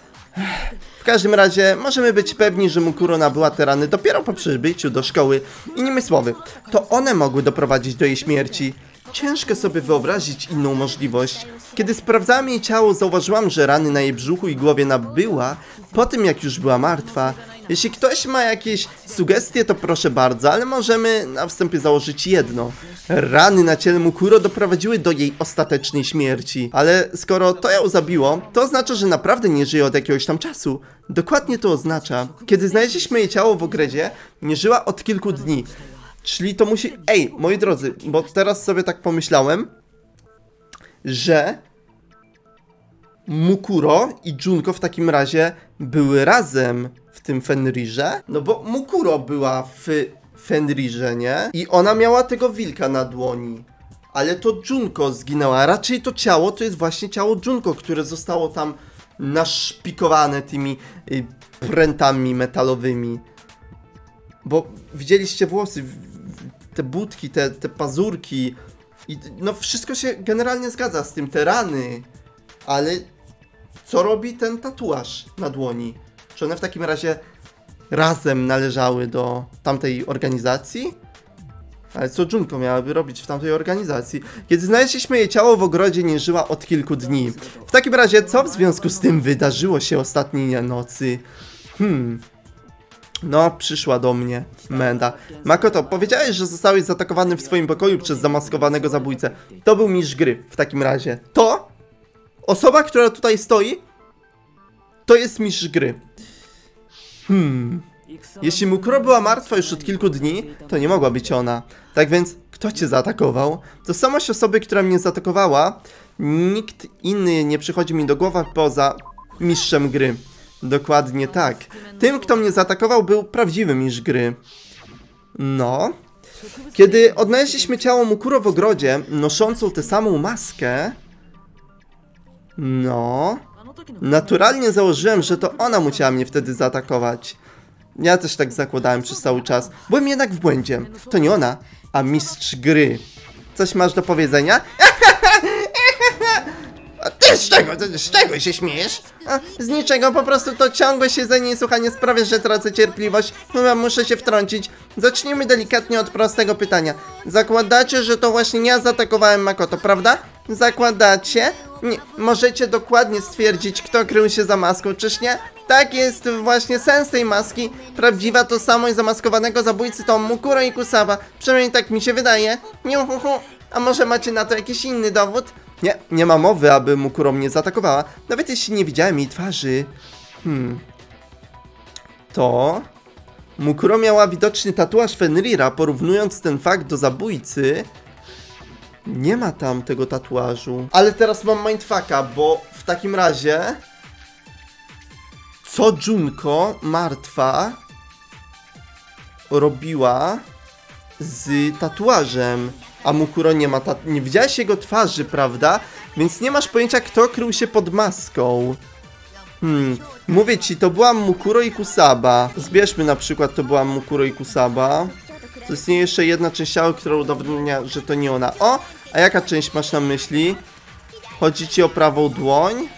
W każdym razie możemy być pewni, że Mukuro nabyła te rany dopiero po przybyciu do szkoły. Innymi słowy, to one mogły doprowadzić do jej śmierci. Ciężko sobie wyobrazić inną możliwość. Kiedy sprawdzałam jej ciało, zauważyłam, że rany na jej brzuchu i głowie nabyła po tym, jak już była martwa. Jeśli ktoś ma jakieś sugestie, to proszę bardzo, ale możemy na wstępie założyć jedno. Rany na ciele Mukuro doprowadziły do jej ostatecznej śmierci. Ale skoro to ją zabiło, to oznacza, że naprawdę nie żyje od jakiegoś tam czasu. Dokładnie to oznacza. Kiedy znaleźliśmy jej ciało w ogredzie, nie żyła od kilku dni. Czyli to musi... Ej, moi drodzy, bo teraz sobie tak pomyślałem, że Mukuro i Junko w takim razie były razem w tym Fenrirze. No bo Mukuro była w Fenrirze, nie? I ona miała tego wilka na dłoni. Ale to Junko zginęła. Raczej to ciało to jest właśnie ciało Junko, które zostało tam naszpikowane tymi y, prętami metalowymi. Bo widzieliście włosy, te budki, te, te pazurki i no wszystko się generalnie zgadza z tym, te rany. Ale co robi ten tatuaż na dłoni? Czy one w takim razie razem należały do tamtej organizacji? Ale co Junko miałaby robić w tamtej organizacji? Kiedy znaleźliśmy jej ciało w ogrodzie, nie żyła od kilku dni. W takim razie, co w związku z tym wydarzyło się ostatniej nocy? Hmm... No, przyszła do mnie Menda. Makoto, powiedziałeś, że zostałeś zaatakowany w swoim pokoju przez zamaskowanego zabójcę. To był mistrz gry w takim razie. To? Osoba, która tutaj stoi? To jest mistrz gry. Hmm... Jeśli Mukuro była martwa już od kilku dni, to nie mogła być ona. Tak więc, kto cię zaatakował? To samość osoby, która mnie zaatakowała. Nikt inny nie przychodzi mi do głowy poza mistrzem gry. Dokładnie tak. Tym, kto mnie zaatakował, był prawdziwy mistrz gry. No. Kiedy odnaleźliśmy ciało Mukuro w ogrodzie, noszącą tę samą maskę... No... Naturalnie założyłem, że to ona musiała mnie wtedy zaatakować. Ja też tak zakładałem przez cały czas. Byłem jednak w błędzie. To nie ona, a mistrz gry. Coś masz do powiedzenia? A ty z czego? Z czego się śmiejesz? A, z niczego, po prostu to ciągłe siedzenie i słuchanie sprawia, że tracę cierpliwość. Chyba muszę się wtrącić. Zacznijmy delikatnie od prostego pytania. Zakładacie, że to właśnie ja zaatakowałem Makoto, prawda? Zakładacie? Nie, możecie dokładnie stwierdzić, kto krył się za maską, czyż nie? Tak jest właśnie sens tej maski. Prawdziwa tożsamość zamaskowanego zabójcy to Mukuro i Kusaba. Przynajmniej tak mi się wydaje. Niuhuhu. A może macie na to jakiś inny dowód? Nie, nie ma mowy, aby Mukuro mnie zaatakowała. Nawet jeśli nie widziałem jej twarzy. Hmm. To... Mukuro miała widoczny tatuaż Fenrira, porównując ten fakt do zabójcy. Nie ma tam tego tatuażu. Ale teraz mam mindfucka, bo w takim razie... Co Junko, martwa, robiła z tatuażem? A Mukuro nie ma tatuażu. Nie widziałeś jego twarzy, prawda? Więc nie masz pojęcia, kto krył się pod maską. Hmm, mówię ci, to była Mukuro i Kusaba. Zbierzmy na przykład, to była Mukuro i Kusaba. To jest nie jeszcze jedna część ciała, która udowodnia, że to nie ona. O! A jaka część masz na myśli? Chodzi ci o prawą dłoń?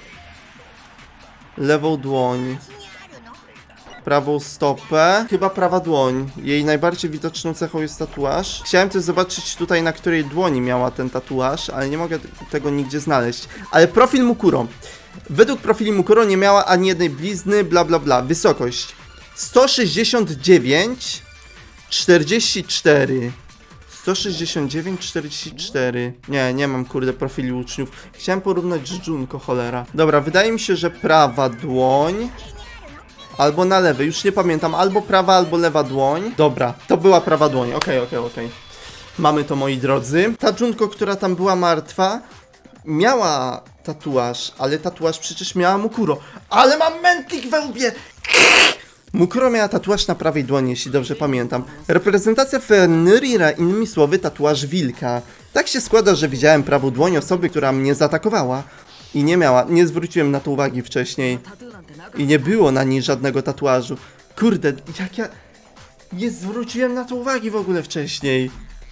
Lewą dłoń. Prawą stopę. Chyba prawa dłoń. Jej najbardziej widoczną cechą jest tatuaż. Chciałem też zobaczyć tutaj, na której dłoni miała ten tatuaż, ale nie mogę tego nigdzie znaleźć. Ale profil Mukuro. Według profili Mukuro nie miała ani jednej blizny, bla bla bla. Wysokość sto sześćdziesiąt dziewięć, czterdzieści cztery. sto sześćdziesiąt dziewięć, czterdzieści cztery. Nie, nie mam kurde profili uczniów. Chciałem porównać z Junko, cholera. Dobra, wydaje mi się, że prawa dłoń. Albo na lewej, już nie pamiętam. Albo prawa, albo lewa dłoń. Dobra, to była prawa dłoń. Okej, okej, okej. Mamy to, moi drodzy. Ta Junko, która tam była martwa, miała tatuaż, ale tatuaż przecież miała Mukuro. Ale mam mętlik we łbie! Mukuro miała tatuaż na prawej dłoni, jeśli dobrze pamiętam. Reprezentacja Fenrira, innymi słowy tatuaż wilka. Tak się składa, że widziałem prawą dłoń osoby, która mnie zaatakowała. I nie miała, nie zwróciłem na to uwagi wcześniej. I nie było na niej żadnego tatuażu. Kurde, jak ja... Nie zwróciłem na to uwagi w ogóle wcześniej.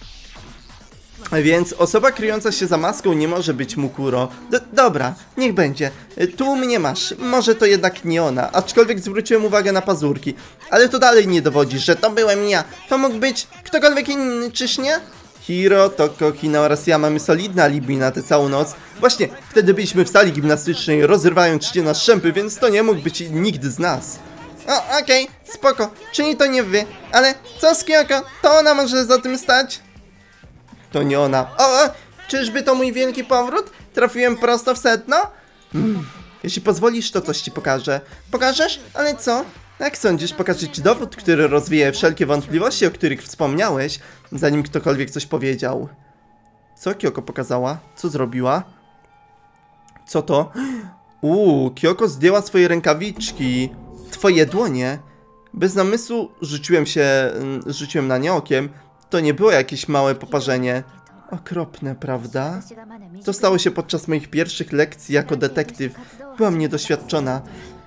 Więc osoba kryjąca się za maską nie może być Mukuro. D dobra, niech będzie. Tu mnie masz. Może to jednak nie ona. Aczkolwiek zwróciłem uwagę na pazurki. Ale to dalej nie dowodzi, że to byłem ja. To mógł być ktokolwiek inny, czyż nie? Hiro, Toko, Hina oraz ja mamy solidne alibi na tę całą noc. Właśnie, wtedy byliśmy w sali gimnastycznej, rozrywając się na strzępy, więc to nie mógł być nikt z nas. O, okej, okay, spoko. Czyli to nie wy. Ale co z Kyoko? To ona może za tym stać? To nie ona. O, o, czyżby to mój wielki powrót? Trafiłem prosto w sedno? Hmm. Jeśli pozwolisz, to coś ci pokażę. Pokażesz? Ale co? Jak sądzisz, pokażę ci dowód, który rozwieje wszelkie wątpliwości, o których wspomniałeś, zanim ktokolwiek coś powiedział. Co Kyoko pokazała? Co zrobiła? Co to? Uuu, Kyoko zdjęła swoje rękawiczki. Twoje dłonie. Bez namysłu rzuciłem się, rzuciłem na nie okiem. To nie było jakieś małe poparzenie. Okropne, prawda? To stało się podczas moich pierwszych lekcji jako detektyw. Byłam niedoświadczona.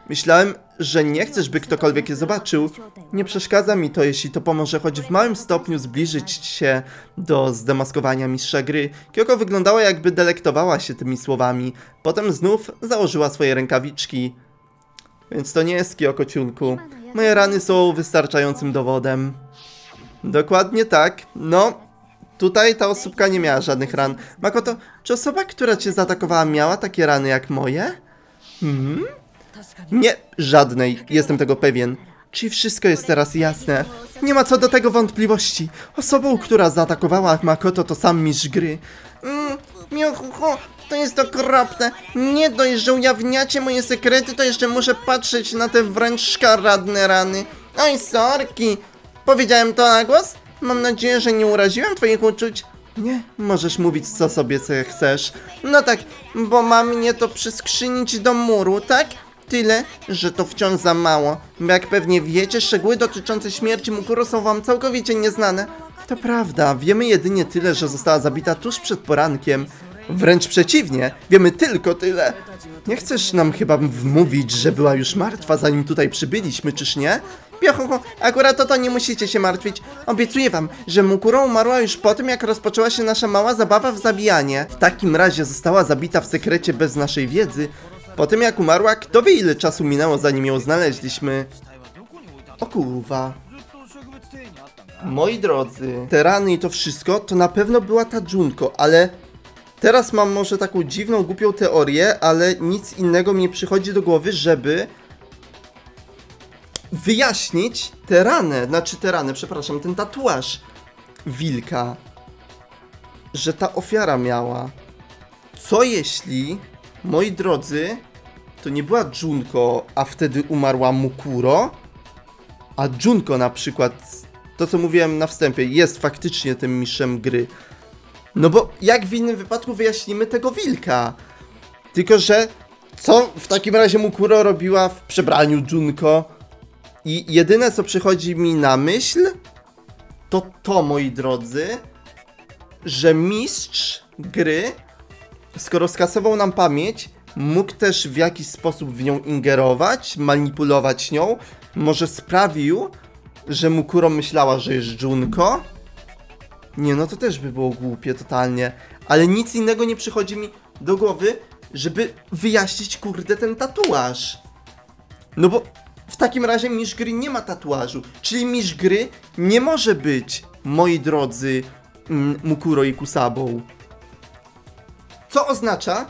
Myślałem, że nie chcesz, by ktokolwiek je zobaczył. Nie przeszkadza mi to, jeśli to pomoże choć w małym stopniu zbliżyć się do zdemaskowania mistrza gry. Kyoko wyglądała, jakby delektowała się tymi słowami. Potem znów założyła swoje rękawiczki. Więc to nie jest Kyoko, ciunku. Moje rany są wystarczającym dowodem. Dokładnie tak. No, tutaj ta osóbka nie miała żadnych ran. Makoto, czy osoba, która cię zaatakowała, miała takie rany jak moje? Hmm? Nie, żadnej. Jestem tego pewien. Czyli wszystko jest teraz jasne. Nie ma co do tego wątpliwości. Osobą, która zaatakowała Makoto, to sam mistrz gry. Mm, Miuchucho, to jest okropne. Nie dość, że ujawniacie moje sekrety, to jeszcze muszę patrzeć na te wręcz szkaradne rany. Oj, sorki. Powiedziałem to na głos? Mam nadzieję, że nie uraziłem twoich uczuć. Nie, możesz mówić co sobie co chcesz. No tak, bo ma mnie to przyskrzynić do muru, tak? Tyle, że to wciąż za mało. Bo jak pewnie wiecie, szczegóły dotyczące śmierci Mukuro są wam całkowicie nieznane. To prawda, wiemy jedynie tyle, że została zabita tuż przed porankiem. Wręcz przeciwnie, wiemy tylko tyle. Nie chcesz nam chyba wmówić, że była już martwa, zanim tutaj przybyliśmy, czyż nie? Piochocho, akurat o to nie musicie się martwić. Obiecuję wam, że Mukuro umarła już po tym, jak rozpoczęła się nasza mała zabawa w zabijanie. W takim razie została zabita w sekrecie bez naszej wiedzy. Po tym jak umarła, kto wie ile czasu minęło, zanim ją znaleźliśmy. O kurwa. Moi drodzy, te rany i to wszystko, to na pewno była ta Junko, ale... Teraz mam może taką dziwną, głupią teorię, ale nic innego mi nie przychodzi do głowy, żeby... wyjaśnić te rany, znaczy te rany, przepraszam, ten tatuaż wilka. Że ta ofiara miała. Co jeśli, moi drodzy, to nie była Junko, a wtedy umarła Mukuro? A Junko na przykład, to co mówiłem na wstępie, jest faktycznie tym mistrzem gry. No bo jak w innym wypadku wyjaśnimy tego wilka? Tylko że co w takim razie Mukuro robiła w przebraniu Junko? I jedyne co przychodzi mi na myśl, to to, moi drodzy, że mistrz gry, skoro skasował nam pamięć, mógł też w jakiś sposób w nią ingerować, manipulować nią. Może sprawił, że Mukuro myślała, że jest Junko? Nie, no to też by było głupie totalnie. Ale nic innego nie przychodzi mi do głowy, żeby wyjaśnić, kurde, ten tatuaż. No bo w takim razie mistrz gry nie ma tatuażu. Czyli mistrz gry nie może być, moi drodzy, mm, Mukuro i Kusabą. Co oznacza,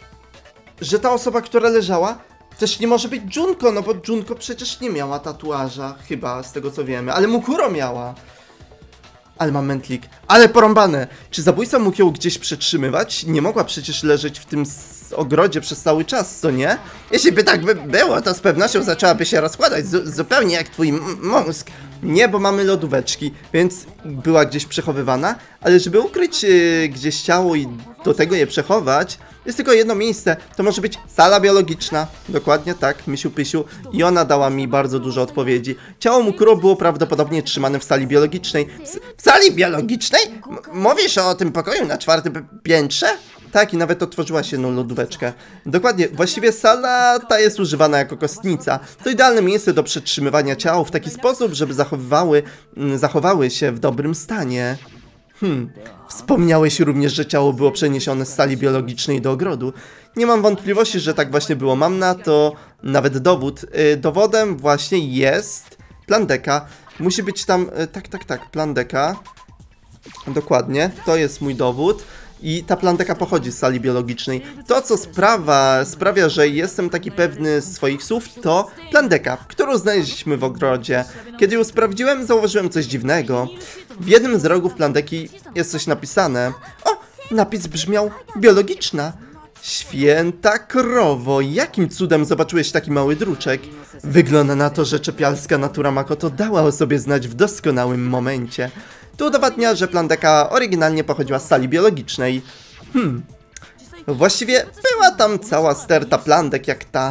że ta osoba, która leżała, też nie może być Junko, no bo Junko przecież nie miała tatuaża, chyba, z tego co wiemy, ale Mukuro miała. Ale mam mętlik. Ale porąbane! Czy zabójca mógł ją gdzieś przetrzymywać? Nie mogła przecież leżeć w tym ogrodzie przez cały czas, co nie? Jeśli by tak by było, to z pewnością zaczęłaby się rozkładać, zu zupełnie jak twój mózg. Nie, bo mamy lodóweczki, więc była gdzieś przechowywana, ale żeby ukryć yy, gdzieś ciało i do tego je przechować, jest tylko jedno miejsce, to może być sala biologiczna. Dokładnie tak, misiu pysiu. I ona dała mi bardzo dużo odpowiedzi. Ciało Mukuro było prawdopodobnie trzymane w sali biologicznej. S w sali biologicznej? M mówisz o tym pokoju na czwartym piętrze? Tak, i nawet otworzyła się jedną lodóweczkę. Dokładnie, właściwie sala ta jest używana jako kostnica. To idealne miejsce do przetrzymywania ciał w taki sposób, żeby zachowywały, zachowały się w dobrym stanie. Hmm, wspomniałeś również, że ciało było przeniesione z sali biologicznej do ogrodu. Nie mam wątpliwości, że tak właśnie było. Mam na to nawet dowód. Yy, dowodem właśnie jest plan deka. Musi być tam... Yy, tak, tak, tak, plan deka. Dokładnie, to jest mój dowód. I ta plandeka pochodzi z sali biologicznej. To, co sprawa, sprawia, że jestem taki pewny swoich słów, to plandeka, którą znaleźliśmy w ogrodzie. Kiedy ją sprawdziłem, zauważyłem coś dziwnego. W jednym z rogów plandeki jest coś napisane. O, napis brzmiał biologiczna. Święta krowo, jakim cudem zobaczyłeś taki mały druczek? Wygląda na to, że czepialska natura Makoto dała o sobie znać w doskonałym momencie. To udowadnia, że plandeka oryginalnie pochodziła z sali biologicznej. Hmm. Właściwie była tam cała sterta plandek jak ta.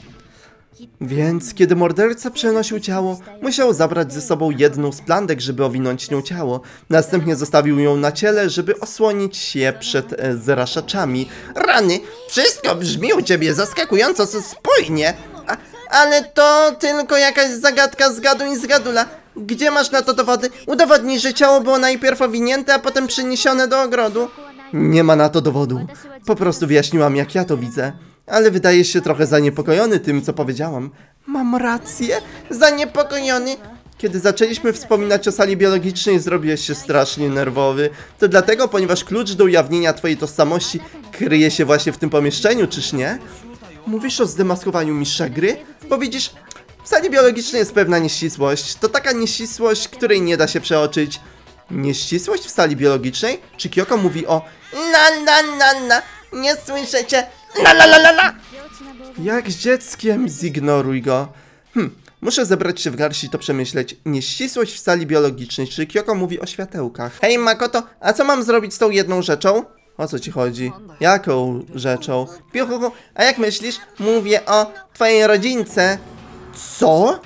Więc kiedy morderca przenosił ciało, musiał zabrać ze sobą jedną z plandek, żeby owinąć nią ciało. Następnie zostawił ją na ciele, żeby osłonić je przed e, zraszaczami. Rany, wszystko brzmi u ciebie zaskakująco spójnie. A, ale to tylko jakaś zagadka z gadu i z gadula. Gdzie masz na to dowody? Udowodnij, że ciało było najpierw owinięte, a potem przeniesione do ogrodu. Nie ma na to dowodu. Po prostu wyjaśniłam, jak ja to widzę. Ale wydajesz się trochę zaniepokojony tym, co powiedziałam. Mam rację? Zaniepokojony? Kiedy zaczęliśmy wspominać o sali biologicznej, zrobiłeś się strasznie nerwowy. To dlatego, ponieważ klucz do ujawnienia twojej tożsamości kryje się właśnie w tym pomieszczeniu, czyż nie? Mówisz o zdemaskowaniu mistrza gry? Bo widzisz, w sali biologicznej jest pewna nieścisłość. To taka nieścisłość, której nie da się przeoczyć. Nieścisłość w sali biologicznej? Czy Kyoko mówi o na na na na? Nie słyszycie? La la la la la! Jak z dzieckiem, zignoruj go. Hm, muszę zebrać się w garści i to przemyśleć. Nieścisłość w sali biologicznej. Czy Kyoko mówi o światełkach? Hej Makoto, a co mam zrobić z tą jedną rzeczą? O co ci chodzi? Jaką rzeczą? Piuchuchu, a jak myślisz? Mówię o twojej rodzince. Co?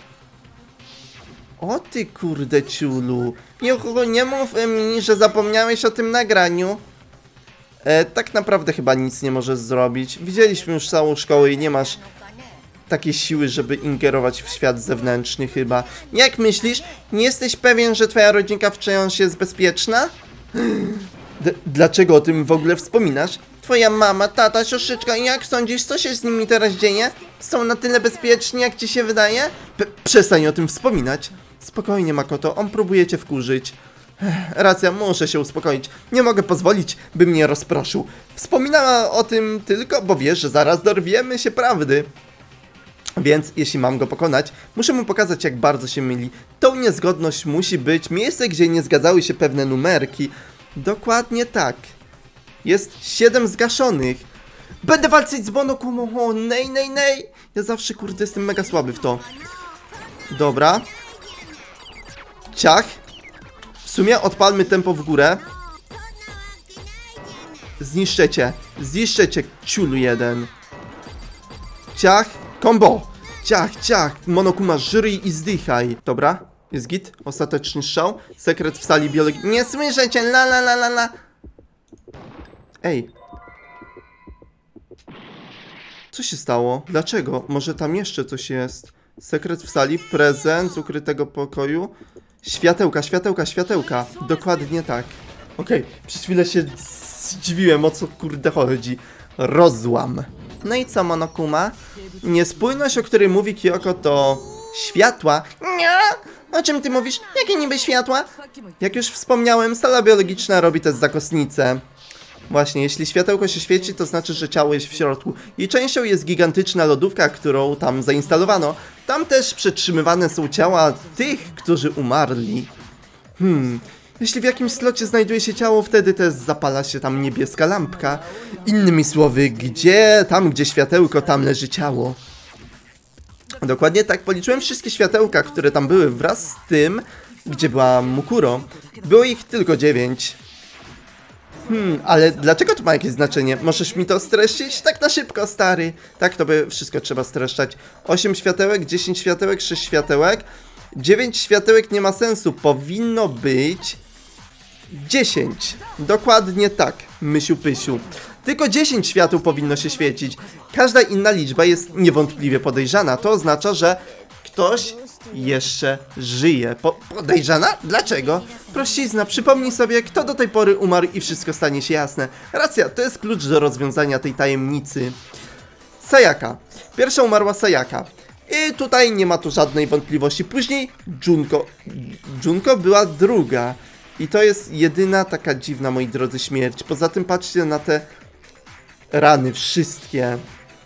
O ty kurde ciulu. Piuchuchu, nie mów mi, że zapomniałeś o tym nagraniu. E, tak naprawdę chyba nic nie możesz zrobić. Widzieliśmy już całą szkołę i nie masz takiej siły, żeby ingerować w świat zewnętrzny chyba. Jak myślisz? Nie jesteś pewien, że twoja rodzinka wciąż jest bezpieczna? D dlaczego o tym w ogóle wspominasz? Twoja mama, tata, siostryczka, jak sądzisz, co się z nimi teraz dzieje? Są na tyle bezpieczni, jak ci się wydaje? P przestań o tym wspominać. Spokojnie, Makoto, on próbuje cię wkurzyć. Ech, racja, muszę się uspokoić. Nie mogę pozwolić, by mnie rozproszył. Wspominała o tym tylko, bo wiesz, że zaraz dorwiemy się prawdy. Więc jeśli mam go pokonać, muszę mu pokazać, jak bardzo się myli. Tą niezgodność musi być miejsce, gdzie nie zgadzały się pewne numerki. Dokładnie tak. Jest siedem zgaszonych. Będę walczyć z Monokumą. O, nej, nej, nej. Ja zawsze, kurde, jestem mega słaby w to. Dobra. Ciach. W sumie odpalmy tempo w górę. Zniszczę cię. Zniszczę cię, ciulu jeden. Ciach. Combo. Ciach, ciach. Monokuma, żyryj i zdychaj. Dobra. Jest git. Ostateczny strzał. Sekret w sali biologii. Nie słyszę cię. La la la la la. Ej. Co się stało? Dlaczego? Może tam jeszcze coś jest. Sekret w sali. Prezent z ukrytego pokoju. Światełka, światełka, światełka. Dokładnie tak. Okej. Okay. Przez chwilę się zdziwiłem, o co kurde chodzi. Rozłam. No i co, Monokuma? Niespójność, o której mówi Kyoko, to światła. Nie! O czym ty mówisz? Jakie niby światła? Jak już wspomniałem, sala biologiczna robi też zakosnicę. Właśnie, jeśli światełko się świeci, to znaczy, że ciało jest w środku. I częścią jest gigantyczna lodówka, którą tam zainstalowano. Tam też przetrzymywane są ciała tych, którzy umarli. Hmm... Jeśli w jakimś slocie znajduje się ciało, wtedy też zapala się tam niebieska lampka. Innymi słowy, gdzie, tam gdzie światełko, tam leży ciało. Dokładnie tak, policzyłem wszystkie światełka, które tam były wraz z tym, gdzie była Mukuro. Było ich tylko dziewięć. Hmm, ale dlaczego to ma jakieś znaczenie? Możesz mi to streścić? Tak na szybko, stary. Tak, to by wszystko trzeba streszczać. osiem światełek, dziesięć światełek, sześć światełek. dziewięć światełek nie ma sensu, powinno być dziesięć. Dokładnie tak, mysiu pysiu. Tylko dziesięć świateł powinno się świecić. Każda inna liczba jest niewątpliwie podejrzana. To oznacza, że ktoś jeszcze żyje. Po podejrzana? Dlaczego? Prościzna, przypomnij sobie, kto do tej pory umarł i wszystko stanie się jasne. Racja, to jest klucz do rozwiązania tej tajemnicy. Sayaka. Pierwsza umarła Sayaka. I tutaj nie ma tu żadnej wątpliwości. Później Junko. Junko była druga. I to jest jedyna taka dziwna, moi drodzy, śmierć. Poza tym patrzcie na te rany, wszystkie.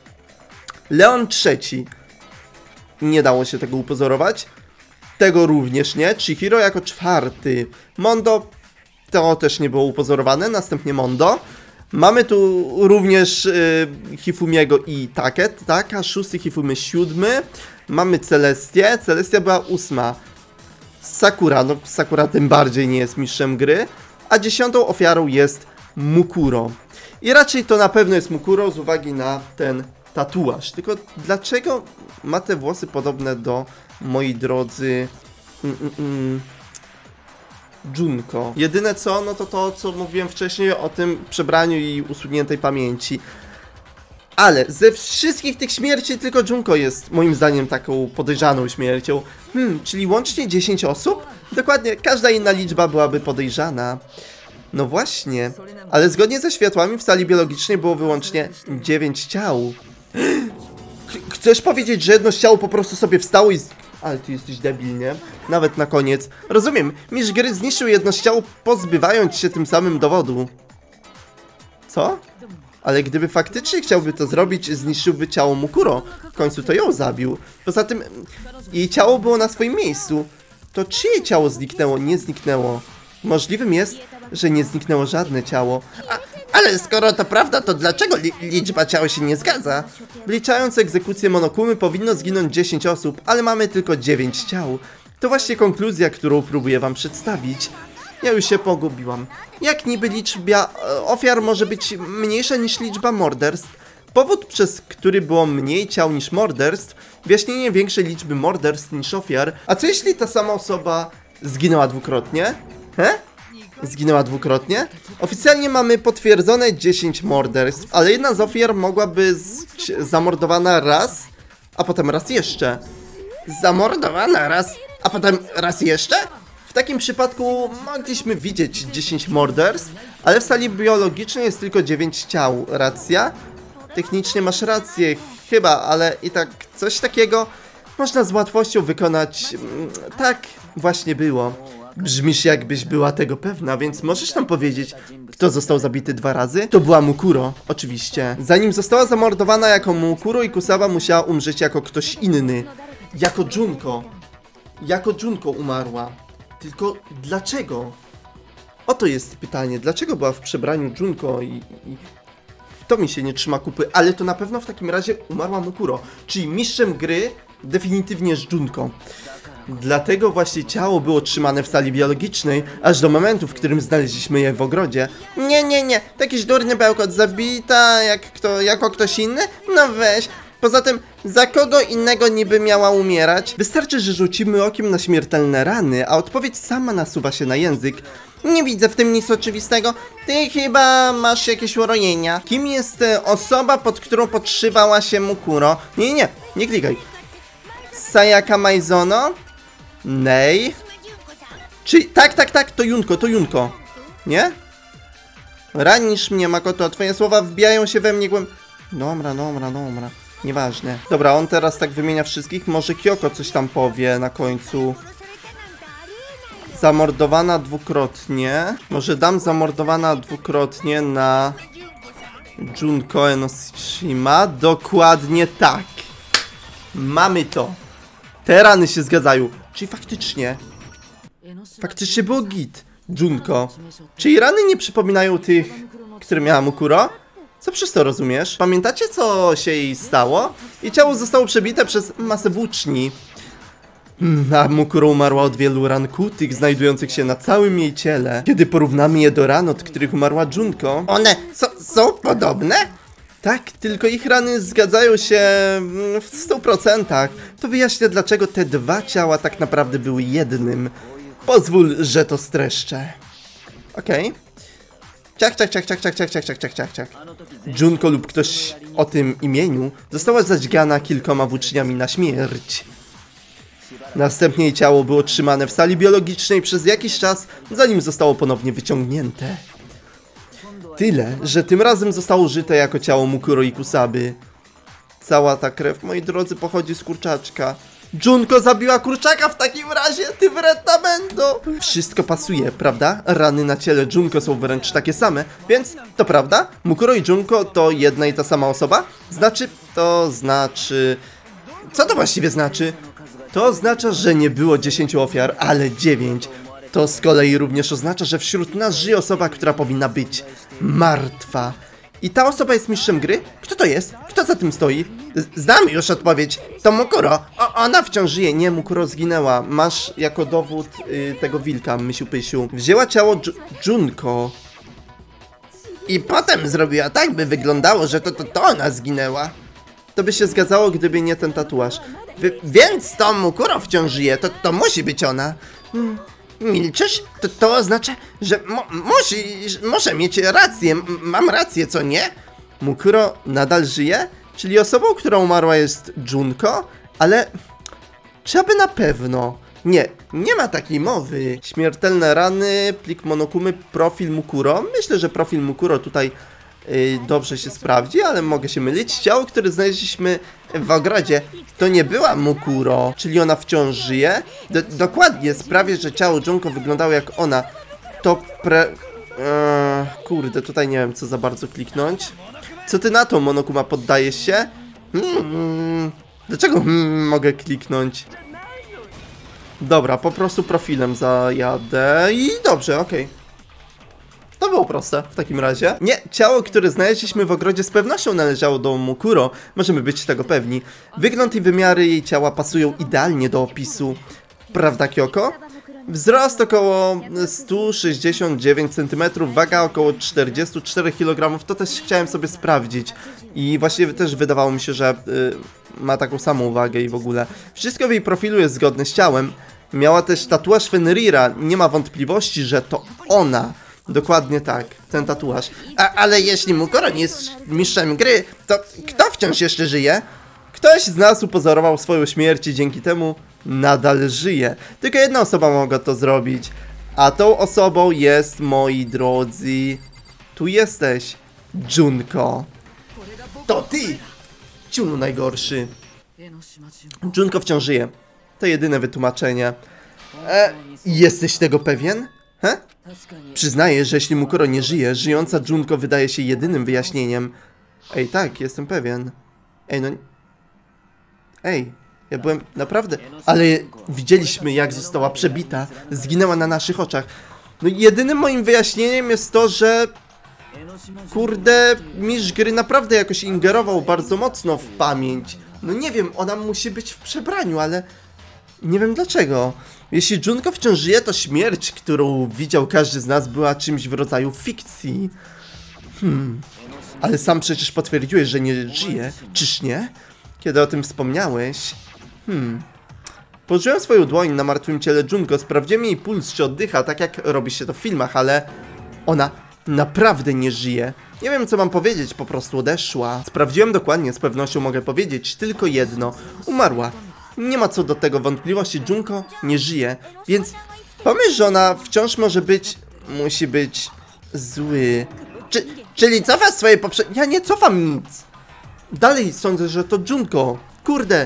Leon trzeci. Nie dało się tego upozorować. Tego również nie. Chihiro jako czwarty. Mondo. To też nie było upozorowane. Następnie Mondo. Mamy tu również y, Hifumiego i Taket, tak? A szósty Hifumy siódmy. Mamy Celestię. Celestia była ósma. Sakura, no Sakura tym bardziej nie jest mistrzem gry. A dziesiątą ofiarą jest Mukuro. I raczej to na pewno jest Mukuro z uwagi na ten tatuaż. Tylko dlaczego ma te włosy podobne do, moi drodzy, mm, mm, mm, Junko? Jedyne co, no to to, co mówiłem wcześniej o tym przebraniu i usuniętej pamięci. Ale ze wszystkich tych śmierci tylko Junko jest moim zdaniem taką podejrzaną śmiercią. Hmm, czyli łącznie dziesięć osób? Dokładnie, każda inna liczba byłaby podejrzana. No właśnie, ale zgodnie ze światłami w sali biologicznej było wyłącznie dziewięć ciał. Chcesz powiedzieć, że jedno z ciał po prostu sobie wstało i... Z... Ale ty jesteś debil, nie? Nawet na koniec. Rozumiem, mistrz gry zniszczył jedno z ciał, pozbywając się tym samym dowodu. Co? Ale gdyby faktycznie chciałby to zrobić, zniszczyłby ciało Mukuro. W końcu to ją zabił. Poza tym, jej ciało było na swoim miejscu. To czyje ciało zniknęło? Nie zniknęło. Możliwym jest, że nie zniknęło żadne ciało. A, ale skoro to prawda, to dlaczego li liczba ciał się nie zgadza? Wliczając egzekucję Monokumy powinno zginąć dziesięć osób, ale mamy tylko dziewięć ciał. To właśnie konkluzja, którą próbuję wam przedstawić. Ja już się pogubiłam. Jak niby liczba ofiar może być mniejsza niż liczba morderstw? Powód, przez który było mniej ciał niż morderstw, wyjaśnienie większej liczby morderstw niż ofiar. A co jeśli ta sama osoba zginęła dwukrotnie? He? Zginęła dwukrotnie? Oficjalnie mamy potwierdzone dziesięć morderstw, ale jedna z ofiar mogłaby być zamordowana raz, a potem raz jeszcze. Zamordowana raz, a potem raz jeszcze? W takim przypadku mogliśmy widzieć dziesięć morderstw, ale w sali biologicznej jest tylko dziewięć ciał. Racja? Technicznie masz rację, chyba, ale i tak coś takiego można z łatwością wykonać. Tak właśnie było. Brzmisz, jakbyś była tego pewna, więc możesz nam powiedzieć, kto został zabity dwa razy? To była Mukuro, oczywiście. Zanim została zamordowana jako Mukuro, Ikusaba musiała umrzeć jako ktoś inny. Jako Junko. Jako Junko umarła. Tylko dlaczego? Oto jest pytanie, dlaczego była w przebraniu Junko i, i... To mi się nie trzyma kupy, ale to na pewno w takim razie umarła Mukuro. Czyli mistrzem gry definitywnie jest Junko. Dlatego właśnie ciało było trzymane w sali biologicznej, aż do momentu, w którym znaleźliśmy je w ogrodzie. Nie, nie, nie, jakiś durny bełkot, zabita jak kto, jako ktoś inny? No weź. Poza tym, za kogo innego niby miała umierać? Wystarczy, że rzucimy okiem na śmiertelne rany, a odpowiedź sama nasuwa się na język. Nie widzę w tym nic oczywistego. Ty chyba masz jakieś urojenia. Kim jest e, osoba, pod którą podszywała się Mukuro? Nie, nie, nie, nie klikaj. Sayaka Maizono? Nej? Czy... Tak, tak, tak, to Junko, to Junko. Nie? Ranisz mnie, Makoto, twoje słowa wbijają się we mnie głęb... Dobra, dobra, dobra. Nieważne. Dobra, on teraz tak wymienia wszystkich. Może Kyoko coś tam powie na końcu. Zamordowana dwukrotnie. Może dam zamordowana dwukrotnie na Junko Enoshima. Dokładnie tak. Mamy to. Te rany się zgadzają. Czyli faktycznie. Faktycznie było git. Junko. Czyli rany nie przypominają tych, które miała Mukuro? Co przez to rozumiesz? Pamiętacie, co się jej stało? Jej ciało zostało przebite przez masę włóczni. A Mukuro umarła od wielu ran kutych, znajdujących się na całym jej ciele. Kiedy porównamy je do ran, od których umarła Junko... One so, są podobne? Tak, tylko ich rany zgadzają się w stu procentach. To wyjaśnia, dlaczego te dwa ciała tak naprawdę były jednym. Pozwól, że to streszczę. Okej. Okay. Ciach, ciach, ciach, ciach, ciach, ciach, ciach, ciach, ciach, ciach, ciach. Junko lub ktoś o tym imieniu została zadźgana kilkoma włóczniami na śmierć. Następnie jej ciało było trzymane w sali biologicznej przez jakiś czas, zanim zostało ponownie wyciągnięte. Tyle, że tym razem zostało użyte jako ciało Mukuro Ikusaby. Cała ta krew, moi drodzy, pochodzi z kurczaczka. Junko zabiła kurczaka w takim razie, ty wredamento! Wszystko pasuje, prawda? Rany na ciele Junko są wręcz takie same, więc to prawda? Mukuro i Junko to jedna i ta sama osoba? Znaczy, to znaczy... Co to właściwie znaczy? To oznacza, że nie było dziesięciu ofiar, ale dziewięć. To z kolei również oznacza, że wśród nas żyje osoba, która powinna być martwa. I ta osoba jest mistrzem gry? Kto to jest? Kto za tym stoi? Znam już odpowiedź. To Mukuro. O, ona wciąż żyje. Nie, Mukuro zginęła. Masz jako dowód y, tego wilka, Mysiu Pysiu. Wzięła ciało Dż Junko. I potem zrobiła tak, by wyglądało, że to, to, to ona zginęła. To by się zgadzało, gdyby nie ten tatuaż. Wy, więc to Mukuro wciąż żyje. To, to musi być ona. Hmm. Milczysz? To, to oznacza, że mo musi, muszę mieć rację. M mam rację, co nie? Mukuro nadal żyje? Czyli osobą, która umarła jest Junko? Ale czy aby na pewno? Nie, nie ma takiej mowy. Śmiertelne rany, plik Monokumy, profil Mukuro. Myślę, że profil Mukuro tutaj yy, dobrze się sprawdzi, ale mogę się mylić. Ciało, które znaleźliśmy w ogrodzie, to nie była Mukuro, czyli ona wciąż żyje. Do dokładnie, sprawię, że ciało Junko wyglądało jak ona. To pre... Eee, kurde, tutaj nie wiem, co za bardzo kliknąć. Co ty na to, Monokuma, poddajesz się? Hmm, dlaczego hmm, mogę kliknąć? Dobra, po prostu profilem zajadę i dobrze, okej. Okay. To było proste w takim razie. Nie, ciało, które znaleźliśmy w ogrodzie z pewnością należało do Mukuro. Możemy być tego pewni. Wygląd i wymiary jej ciała pasują idealnie do opisu. Prawda, Kyoko? Wzrost około sto sześćdziesiąt dziewięć centymetrów, waga około czterdzieści cztery kilogramy, to też chciałem sobie sprawdzić. I właśnie też wydawało mi się, że y, ma taką samą wagę i w ogóle. Wszystko w jej profilu jest zgodne z ciałem. Miała też tatuaż Fenrira, nie ma wątpliwości, że to ona. Dokładnie tak, ten tatuaż. A, ale jeśli Mukuro nie jest mistrzem gry, to kto wciąż jeszcze żyje? Ktoś z nas upozorował swoją śmierć i dzięki temu nadal żyje. Tylko jedna osoba mogła to zrobić. A tą osobą jest, moi drodzy... Tu jesteś, Junko. To ty! Ciunu najgorszy. Junko wciąż żyje. To jedyne wytłumaczenie. E, jesteś tego pewien? He? Przyznaję, że jeśli Mukuro nie żyje, żyjąca Junko wydaje się jedynym wyjaśnieniem. Ej, tak, jestem pewien. Ej, no... Ej, ja byłem naprawdę... Ale widzieliśmy, jak została przebita, zginęła na naszych oczach. No jedynym moim wyjaśnieniem jest to, że... Kurde, mistrz gry naprawdę jakoś ingerował bardzo mocno w pamięć. No nie wiem, ona musi być w przebraniu, ale... Nie wiem dlaczego. Jeśli Junko wciąż żyje, to śmierć, którą widział każdy z nas, była czymś w rodzaju fikcji. Hmm... Ale sam przecież potwierdziłeś, że nie żyje, czyż nie? Kiedy o tym wspomniałeś... Hmm... Położyłem swoją dłoń na martwym ciele Junko, sprawdziłem jej puls, czy oddycha, tak jak robi się to w filmach, ale... Ona naprawdę nie żyje. Nie wiem, co mam powiedzieć, po prostu odeszła. Sprawdziłem dokładnie, z pewnością mogę powiedzieć tylko jedno. Umarła. Nie ma co do tego wątpliwości, Junko nie żyje, więc... Pomyśl, że ona wciąż może być... Musi być... Zły... Czy, czyli cofasz swoje poprzednie... Ja nie cofam nic. Dalej sądzę, że to Junko. Kurde.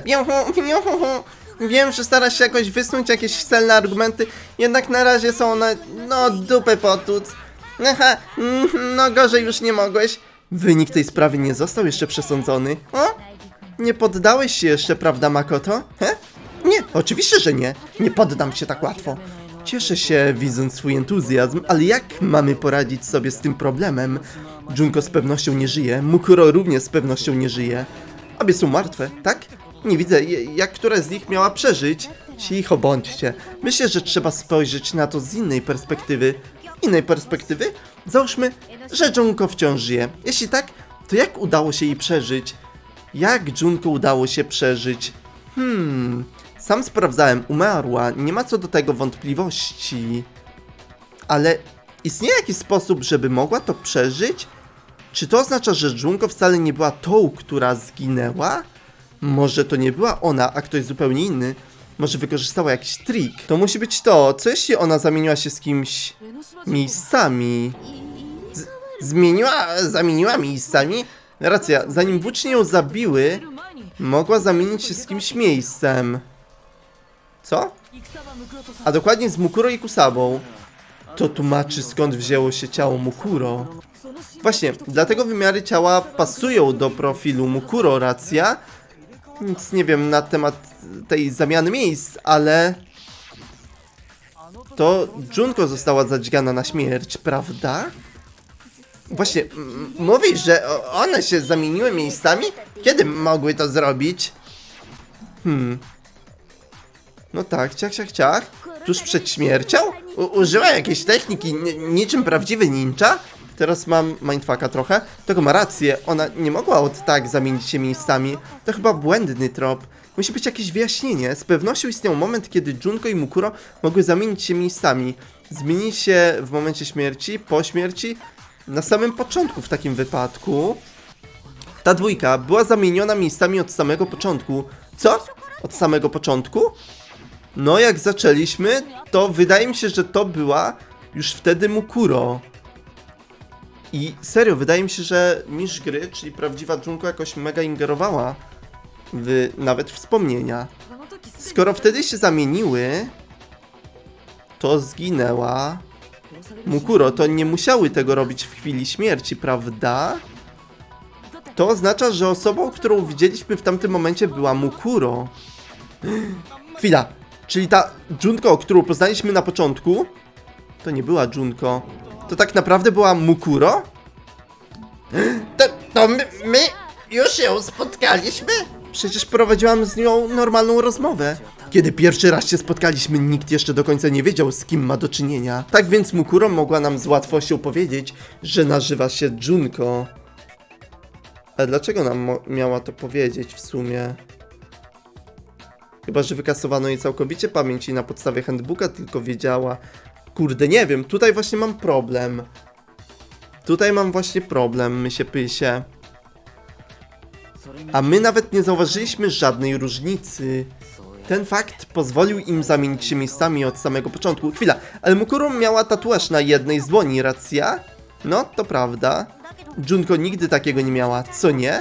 Wiem, że starasz się jakoś wysnuć jakieś celne argumenty, jednak na razie są one... No, dupę potłuc. Aha, no gorzej już nie mogłeś. Wynik tej sprawy nie został jeszcze przesądzony. O? Nie poddałeś się jeszcze, prawda, Makoto? He? Nie, oczywiście, że nie. Nie poddam się tak łatwo. Cieszę się, widząc swój entuzjazm, ale jak mamy poradzić sobie z tym problemem? Junko z pewnością nie żyje, Mukuro również z pewnością nie żyje. Obie są martwe, tak? Nie widzę, jak która z nich miała przeżyć. Cicho bądźcie. Myślę, że trzeba spojrzeć na to z innej perspektywy. Innej perspektywy? Załóżmy, że Junko wciąż żyje. Jeśli tak, to jak udało się jej przeżyć? Jak Junko udało się przeżyć? Hmm... Sam sprawdzałem, umarła, nie ma co do tego wątpliwości. Ale istnieje jakiś sposób, żeby mogła to przeżyć? Czy to oznacza, że Junko wcale nie była tą, która zginęła? Może to nie była ona, a ktoś zupełnie inny? Może wykorzystała jakiś trik? To musi być to, co jeśli ona zamieniła się z kimś miejscami? Z zmieniła, zamieniła miejscami? Racja, zanim włócznie ją zabiły, mogła zamienić się z kimś miejscem. Co? A dokładnie z Mukuro i Kusabą. To tłumaczy, skąd wzięło się ciało Mukuro. Właśnie, dlatego wymiary ciała pasują do profilu Mukuro, racja. Nic nie wiem na temat tej zamiany miejsc, ale... To Junko została zadźgana na śmierć, prawda? Właśnie, mówisz, że one się zamieniły miejscami? Kiedy mogły to zrobić? Hmm... No tak, ciach, ciach, ciach. Tuż przed śmiercią? U użyła jakiejś techniki, niczym prawdziwy ninja? Teraz mam mindfucka trochę. Tego ma rację, ona nie mogła od tak zamienić się miejscami. To chyba błędny trop. Musi być jakieś wyjaśnienie. Z pewnością istniał moment, kiedy Junko i Mukuro mogły zamienić się miejscami. Zmieni się w momencie śmierci, po śmierci, na samym początku w takim wypadku. ta dwójka była zamieniona miejscami od samego początku. Co? Od samego początku? No jak zaczęliśmy, to wydaje mi się, że to była już wtedy Mukuro. I serio, wydaje mi się, że mistrz gry, czyli prawdziwa Junko, jakoś mega ingerowała w nawet wspomnienia. Skoro wtedy się zamieniły, to zginęła Mukuro. To nie musiały tego robić w chwili śmierci, prawda? To oznacza, że osobą, którą widzieliśmy w tamtym momencie, była Mukuro. Chwila, czyli ta Junko, którą poznaliśmy na początku, to nie była Junko. To tak naprawdę była Mukuro? To, to my, my już ją spotkaliśmy? Przecież prowadziłam z nią normalną rozmowę. Kiedy pierwszy raz się spotkaliśmy, nikt jeszcze do końca nie wiedział, z kim ma do czynienia. Tak więc Mukuro mogła nam z łatwością powiedzieć, że nazywa się Junko. Ale dlaczego nam miała to powiedzieć w sumie? Chyba że wykasowano jej całkowicie pamięć i na podstawie handbooka tylko wiedziała. Kurde, nie wiem, tutaj właśnie mam problem. Tutaj mam właśnie problem, my się pysie. A my nawet nie zauważyliśmy żadnej różnicy. Ten fakt pozwolił im zamienić się miejscami od samego początku. Chwila, ale Mukuro miała tatuaż na jednej z dłoni, racja? No, to prawda. Junko nigdy takiego nie miała, co nie?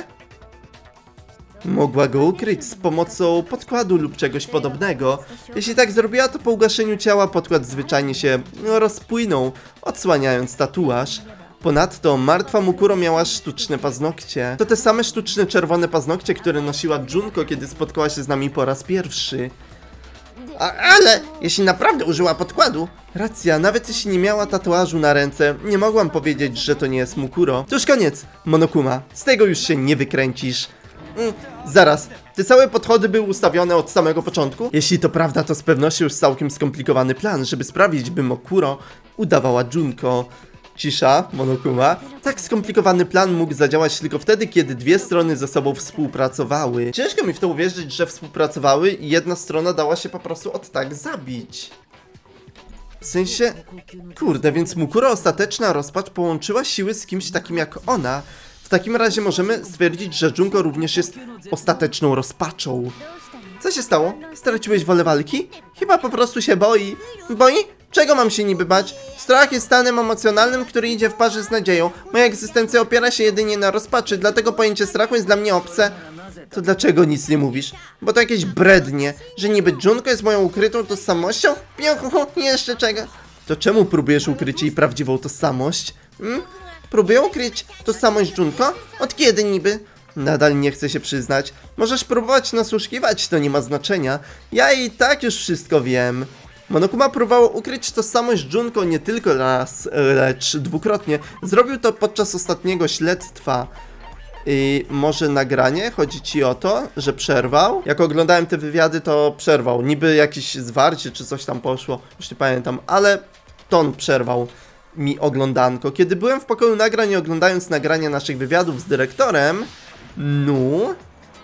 Mogła go ukryć z pomocą podkładu lub czegoś podobnego. Jeśli tak zrobiła, to po ugaszeniu ciała podkład zwyczajnie się no, rozpłynął, odsłaniając tatuaż. Ponadto martwa Mukuro miała sztuczne paznokcie. To te same sztuczne czerwone paznokcie, które nosiła Junko, kiedy spotkała się z nami po raz pierwszy. A, ale jeśli naprawdę użyła podkładu... Racja, nawet jeśli nie miała tatuażu na ręce, nie mogłam powiedzieć, że to nie jest Mukuro. To już koniec, Monokuma. Z tego już się nie wykręcisz. Mm, zaraz, te całe podchody były ustawione od samego początku? Jeśli to prawda, to z pewnością już całkiem skomplikowany plan, żeby sprawić, by Mukuro udawała Junko. Cisza, Monokuma. Tak skomplikowany plan mógł zadziałać tylko wtedy, kiedy dwie strony ze sobą współpracowały. Ciężko mi w to uwierzyć, że współpracowały i jedna strona dała się po prostu od tak zabić. W sensie... Kurde, więc Mukuro ostateczna rozpacz połączyła siły z kimś takim jak ona. W takim razie możemy stwierdzić, że Junko również jest ostateczną rozpaczą. Co się stało? Straciłeś wolę walki? Chyba po prostu się boi. Boi? Czego mam się niby bać? Strach jest stanem emocjonalnym, który idzie w parze z nadzieją. Moja egzystencja opiera się jedynie na rozpaczy, dlatego pojęcie strachu jest dla mnie obce. To dlaczego nic nie mówisz? Bo to jakieś brednie, że niby Junko jest moją ukrytą tożsamością? Piuchu, jeszcze czego? To czemu próbujesz ukryć jej prawdziwą tożsamość? Hmm? Próbuję ukryć tożsamość Junko? Od kiedy niby? Nadal nie chcę się przyznać. Możesz próbować nasłuchiwać, to nie ma znaczenia. Ja i tak już wszystko wiem. Monokuma próbował ukryć tożsamość Junko nie tylko raz, lecz dwukrotnie. Zrobił to podczas ostatniego śledztwa. I może nagranie? Chodzi ci o to, że przerwał? Jak oglądałem te wywiady, to przerwał. Niby jakieś zwarcie czy coś tam poszło, już nie pamiętam, ale ton przerwał mi oglądanko. Kiedy byłem w pokoju nagrań i oglądając nagrania naszych wywiadów z dyrektorem, no,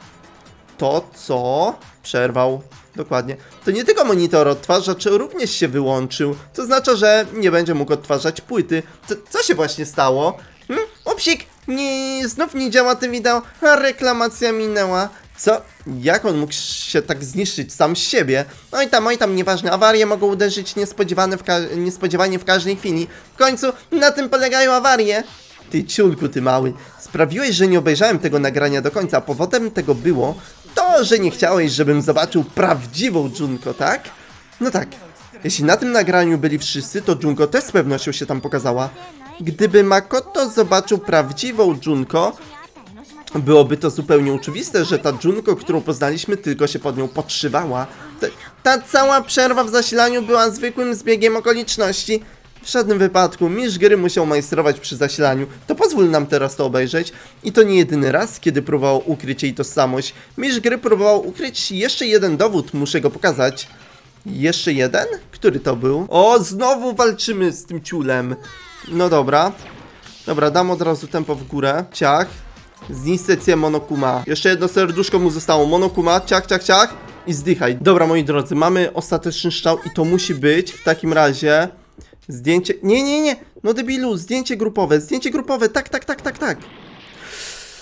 to co? Przerwał. Dokładnie. To nie tylko monitor odtwarzacz również się wyłączył. To oznacza, że nie będzie mógł odtwarzać płyty. Co, co się właśnie stało? Hmm? Upsik! Nie, znów nie działa to wideo, a reklamacja minęła. Co? Jak on mógł się tak zniszczyć sam z siebie? Oj tam, oj tam, nieważne, awarie mogą uderzyć niespodziewane w niespodziewanie w każdej chwili. W końcu na tym polegają awarie. Ty ciulku, ty mały. Sprawiłeś, że nie obejrzałem tego nagrania do końca, a powodem tego było to, że nie chciałeś, żebym zobaczył prawdziwą Junko, tak? No tak. Jeśli na tym nagraniu byli wszyscy, to Junko też z pewnością się tam pokazała. Gdyby Makoto zobaczył prawdziwą Junko, byłoby to zupełnie oczywiste, że ta Junko, którą poznaliśmy, tylko się pod nią podszywała. Ta, ta cała przerwa w zasilaniu była zwykłym zbiegiem okoliczności. W żadnym wypadku mistrz gry musiał majstrować przy zasilaniu. To pozwól nam teraz to obejrzeć. I to nie jedyny raz, kiedy próbował ukryć jej tożsamość. Mistrz gry próbował ukryć jeszcze jeden dowód, muszę go pokazać. Jeszcze jeden? Który to był? O, znowu walczymy z tym ciulem. No dobra. Dobra, dam od razu tempo w górę. Ciach. Zniszcz secję Monokuma. Jeszcze jedno serduszko mu zostało. Monokuma, ciach, ciach, ciach. I zdychaj. Dobra, moi drodzy, mamy ostateczny strzał i to musi być w takim razie zdjęcie... Nie, nie, nie. No debilu, zdjęcie grupowe. Zdjęcie grupowe. Tak, tak, tak, tak, tak.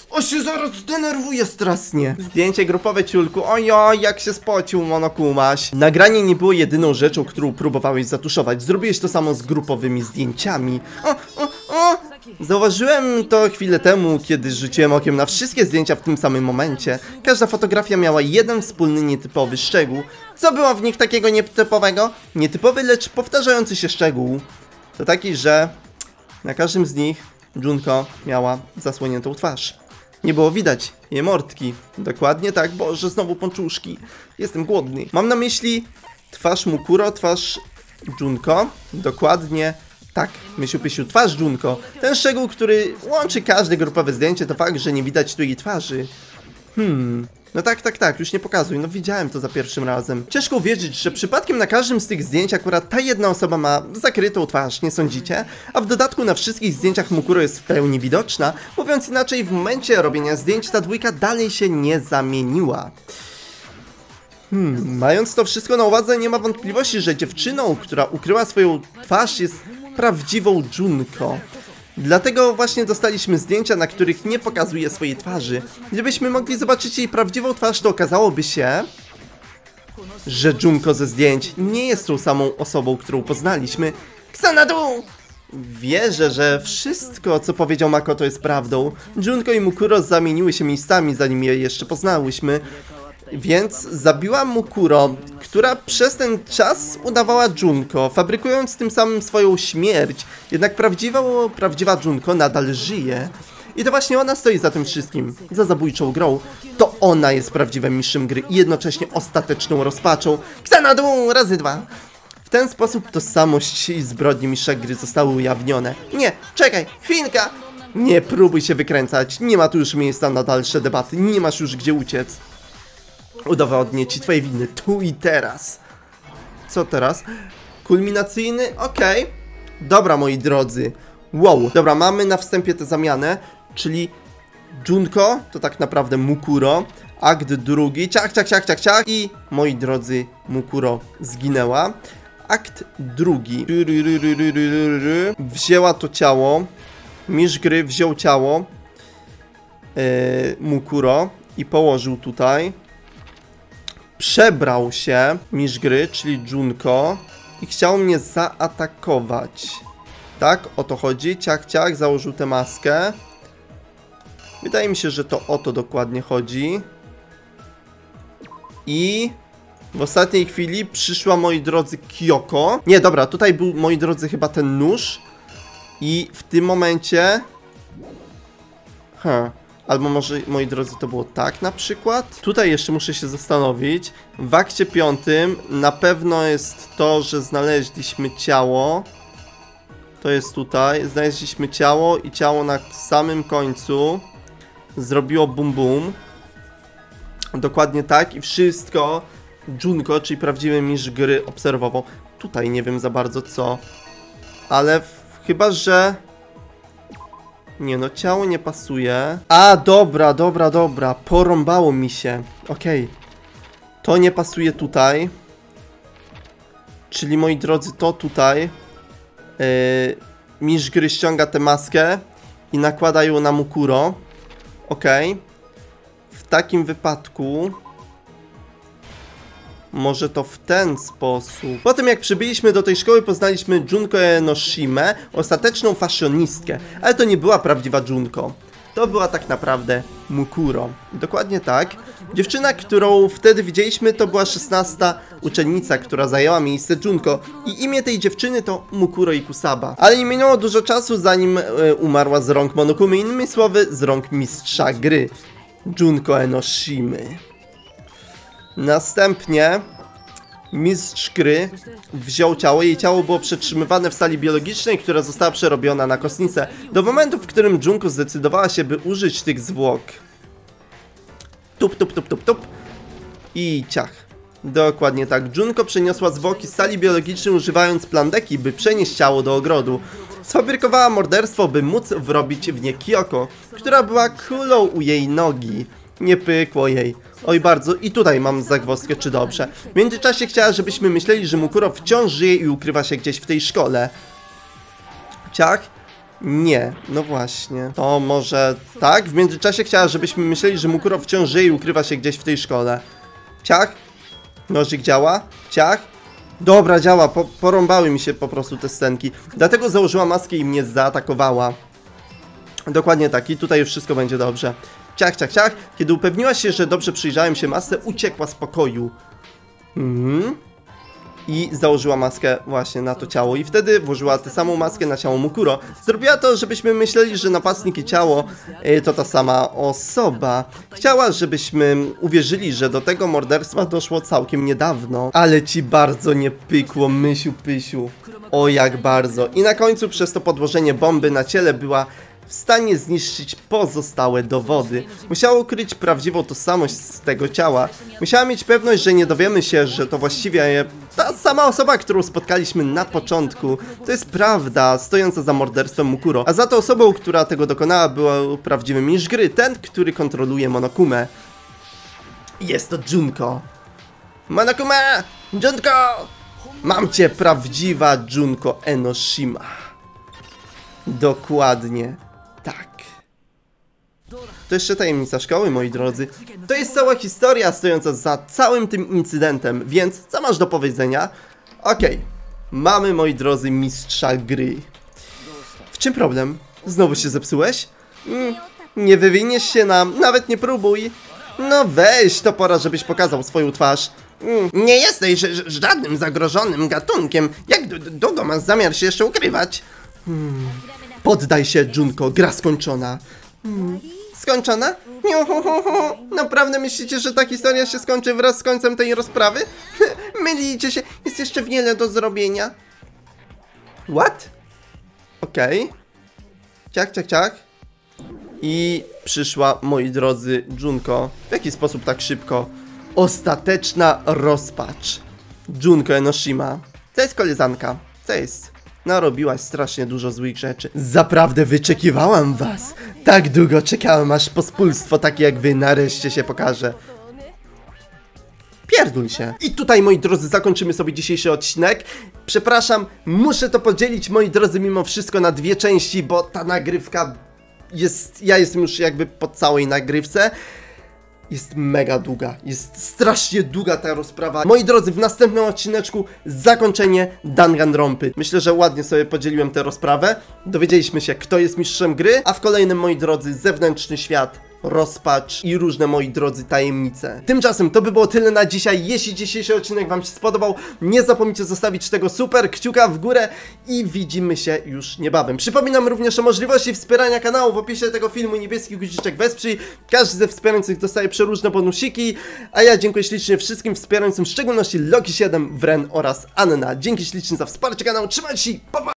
O, się zaraz zdenerwuję strasznie. Zdjęcie grupowe, ciulku. Ojoj, jak się spocił, Monokumaś. Nagranie nie było jedyną rzeczą, którą próbowałeś zatuszować. Zrobiłeś to samo z grupowymi zdjęciami. O, o, o! Zauważyłem to chwilę temu, kiedy rzuciłem okiem na wszystkie zdjęcia w tym samym momencie. Każda fotografia miała jeden wspólny, nietypowy szczegół. Co było w nich takiego nietypowego? Nietypowy, lecz powtarzający się szczegół to taki, że na każdym z nich Junko miała zasłoniętą twarz. Nie było widać jej mordki. Dokładnie tak, Boże, znowu pączuszki. Jestem głodny. Mam na myśli twarz Mukuro, twarz Junko. Dokładnie tak, Mysiu Pysiu, twarz Junko. Ten szczegół, który łączy każde grupowe zdjęcie, to fakt, że nie widać tu jej twarzy. Hmm... No tak, tak, tak, już nie pokazuj, no widziałem to za pierwszym razem. Ciężko uwierzyć, że przypadkiem na każdym z tych zdjęć akurat ta jedna osoba ma zakrytą twarz, nie sądzicie? A w dodatku na wszystkich zdjęciach Mukuro jest w pełni widoczna, mówiąc inaczej, w momencie robienia zdjęć ta dwójka dalej się nie zamieniła. Hmm, mając to wszystko na uwadze, nie ma wątpliwości, że dziewczyną, która ukryła swoją twarz, jest prawdziwą Junko. Dlatego właśnie dostaliśmy zdjęcia, na których nie pokazuje swojej twarzy. Gdybyśmy mogli zobaczyć jej prawdziwą twarz, to okazałoby się, że Junko ze zdjęć nie jest tą samą osobą, którą poznaliśmy. Xanadu! Wierzę, że wszystko, co powiedział Makoto, jest prawdą. Junko i Mukuro zamieniły się miejscami, zanim je jeszcze poznałyśmy. Więc zabiła Mukuro, która przez ten czas udawała Junko, fabrykując tym samym swoją śmierć. Jednak prawdziwa, prawdziwa Junko nadal żyje. I to właśnie ona stoi za tym wszystkim, za zabójczą grą. To ona jest prawdziwym mistrzem gry i jednocześnie ostateczną rozpaczą. Xanadu razy dwa. W ten sposób tożsamość i zbrodnie mistrza gry zostały ujawnione. Nie, czekaj, chwilka! Nie próbuj się wykręcać, nie ma tu już miejsca na dalsze debaty, nie masz już gdzie uciec. Udowodnię ci twoje winy tu i teraz. Co teraz? Kulminacyjny? Okej. Okay. Dobra, moi drodzy. Wow. Dobra, mamy na wstępie tę zamianę, czyli Junko to tak naprawdę Mukuro. Akt drugi. Ciach, ciach, ciach, ciach, ciach. I, moi drodzy, Mukuro zginęła. Akt drugi. Wzięła to ciało. Mistrz gry wziął ciało yy, Mukuro i położył tutaj. Przebrał się mistrz gry, czyli Junko, i chciał mnie zaatakować. Tak, o to chodzi. Ciach, ciach, założył tę maskę. Wydaje mi się, że to o to dokładnie chodzi. I w ostatniej chwili przyszła, moi drodzy, Kyoko. Nie, dobra, tutaj był, moi drodzy, chyba ten nóż. I w tym momencie... Huh. Albo może, moi drodzy, to było tak na przykład? Tutaj jeszcze muszę się zastanowić. W akcie piątym na pewno jest to, że znaleźliśmy ciało. To jest tutaj. Znaleźliśmy ciało i ciało na samym końcu zrobiło bum bum. Dokładnie tak i wszystko Junko, czyli prawdziwy mistrz gry, obserwował. Tutaj nie wiem za bardzo co. Ale w, chyba, że... Nie no, ciało nie pasuje. A, dobra, dobra, dobra. Porąbało mi się. Okej. Okay. To nie pasuje tutaj. Czyli, moi drodzy, to tutaj. Yy, mistrz gry ściąga tę maskę i nakłada ją na Mukuro. Okej. Okay. W takim wypadku... Może to w ten sposób. Po tym jak przybyliśmy do tej szkoły, poznaliśmy Junko Enoshimę, ostateczną fashionistkę. Ale to nie była prawdziwa Junko. To była tak naprawdę Mukuro. Dokładnie tak. Dziewczyna, którą wtedy widzieliśmy, to była szesnasta uczennica, która zajęła miejsce Junko. I imię tej dziewczyny to Mukuro Ikusaba. Ale nie minęło dużo czasu, zanim e, umarła z rąk Monokumy. Innymi słowy, z rąk mistrza gry Junko Enoshimy. Następnie mistrz gry wziął ciało. Jej ciało było przetrzymywane w sali biologicznej, która została przerobiona na kostnicę. Do momentu, w którym Junko zdecydowała się, by użyć tych zwłok. Tup, tup, tup, tup, tup. I ciach. Dokładnie tak. Junko przeniosła zwłoki z sali biologicznej, używając plandeki, by przenieść ciało do ogrodu. Sfabrykowała morderstwo, by móc wrobić w nie Kyoko, która była kulą u jej nogi. Nie pykło jej. Oj bardzo, i tutaj mam zagwozdkę, czy dobrze. W międzyczasie chciała, żebyśmy myśleli, że Mukuro wciąż żyje i ukrywa się gdzieś w tej szkole. Ciach. Nie, no właśnie. To może tak? W międzyczasie chciała, żebyśmy myśleli, że Mukuro wciąż żyje i ukrywa się gdzieś w tej szkole. Ciach? Nożyk działa? Ciach? Dobra, działa, po, porąbały mi się po prostu te scenki. Dlatego założyła maskę i mnie zaatakowała. Dokładnie tak, i tutaj już wszystko będzie dobrze. Ciach, ciach, ciach. Kiedy upewniła się, że dobrze przyjrzałem się masce, uciekła z pokoju. Mhm. I założyła maskę właśnie na to ciało. I wtedy włożyła tę samą maskę na ciało Mukuro. Zrobiła to, żebyśmy myśleli, że napastnik i ciało y, to ta sama osoba. Chciała, żebyśmy uwierzyli, że do tego morderstwa doszło całkiem niedawno. Ale ci bardzo nie pykło, Mysiu Pysiu. O jak bardzo. I na końcu przez to podłożenie bomby na ciele była w stanie zniszczyć pozostałe dowody. Musiała ukryć prawdziwą tożsamość z tego ciała. Musiała mieć pewność, że nie dowiemy się, że to właściwie ta sama osoba, którą spotkaliśmy na początku. To jest prawda, stojąca za morderstwem Mukuro. A za to osobą, która tego dokonała, był prawdziwy mistrz gry. Ten, który kontroluje Monokumę. Jest to Junko. Monokuma! Junko! Mam cię, prawdziwa Junko Enoshima. Dokładnie. Tak. To jeszcze tajemnica szkoły, moi drodzy. To jest cała historia stojąca za całym tym incydentem, więc co masz do powiedzenia? Okej, okay. Mamy, moi drodzy, mistrza gry. W czym problem? Znowu się zepsułeś? Mm, nie wywiniesz się nam, nawet nie próbuj. No weź, to pora, żebyś pokazał swoją twarz. Mm, nie jesteś żadnym zagrożonym gatunkiem. Jak długo masz zamiar się jeszcze ukrywać? Hmm. Poddaj się, Junko, gra skończona. Hmm. Skończona? Naprawdę myślicie, że ta historia się skończy wraz z końcem tej rozprawy? Mylicie się, jest jeszcze wiele do zrobienia. What? Okej. Okay. Ciach, ciach, ciach. I przyszła, moi drodzy, Junko. W jaki sposób tak szybko? Ostateczna rozpacz. Junko Enoshima. To jest koleżanka. Co jest? Narobiłaś strasznie dużo złych rzeczy. Zaprawdę wyczekiwałam was. Tak długo czekałem, aż pospólstwo takie jak wy nareszcie się pokaże. Pierdol się. I tutaj, moi drodzy, zakończymy sobie dzisiejszy odcinek. Przepraszam, muszę to podzielić, moi drodzy, mimo wszystko na dwie części, bo ta nagrywka jest... Ja jestem już jakby po całej nagrywce. Jest mega długa, jest strasznie długa ta rozprawa. Moi drodzy, w następnym odcineczku zakończenie Danganronpy. Myślę, że ładnie sobie podzieliłem tę rozprawę. Dowiedzieliśmy się, kto jest mistrzem gry, a w kolejnym, moi drodzy, zewnętrzny świat, rozpacz i różne, moi drodzy, tajemnice. Tymczasem to by było tyle na dzisiaj. Jeśli dzisiejszy odcinek wam się spodobał, nie zapomnijcie zostawić tego super kciuka w górę i widzimy się już niebawem. Przypominam również o możliwości wspierania kanału. W opisie tego filmu niebieski guziczek wesprzyj. Każdy ze wspierających dostaje przeróżne bonusiki, a ja dziękuję ślicznie wszystkim wspierającym, w szczególności Loki siedem, Wren oraz Anna. Dzięki ślicznie za wsparcie kanału. Trzymajcie się, pa pa!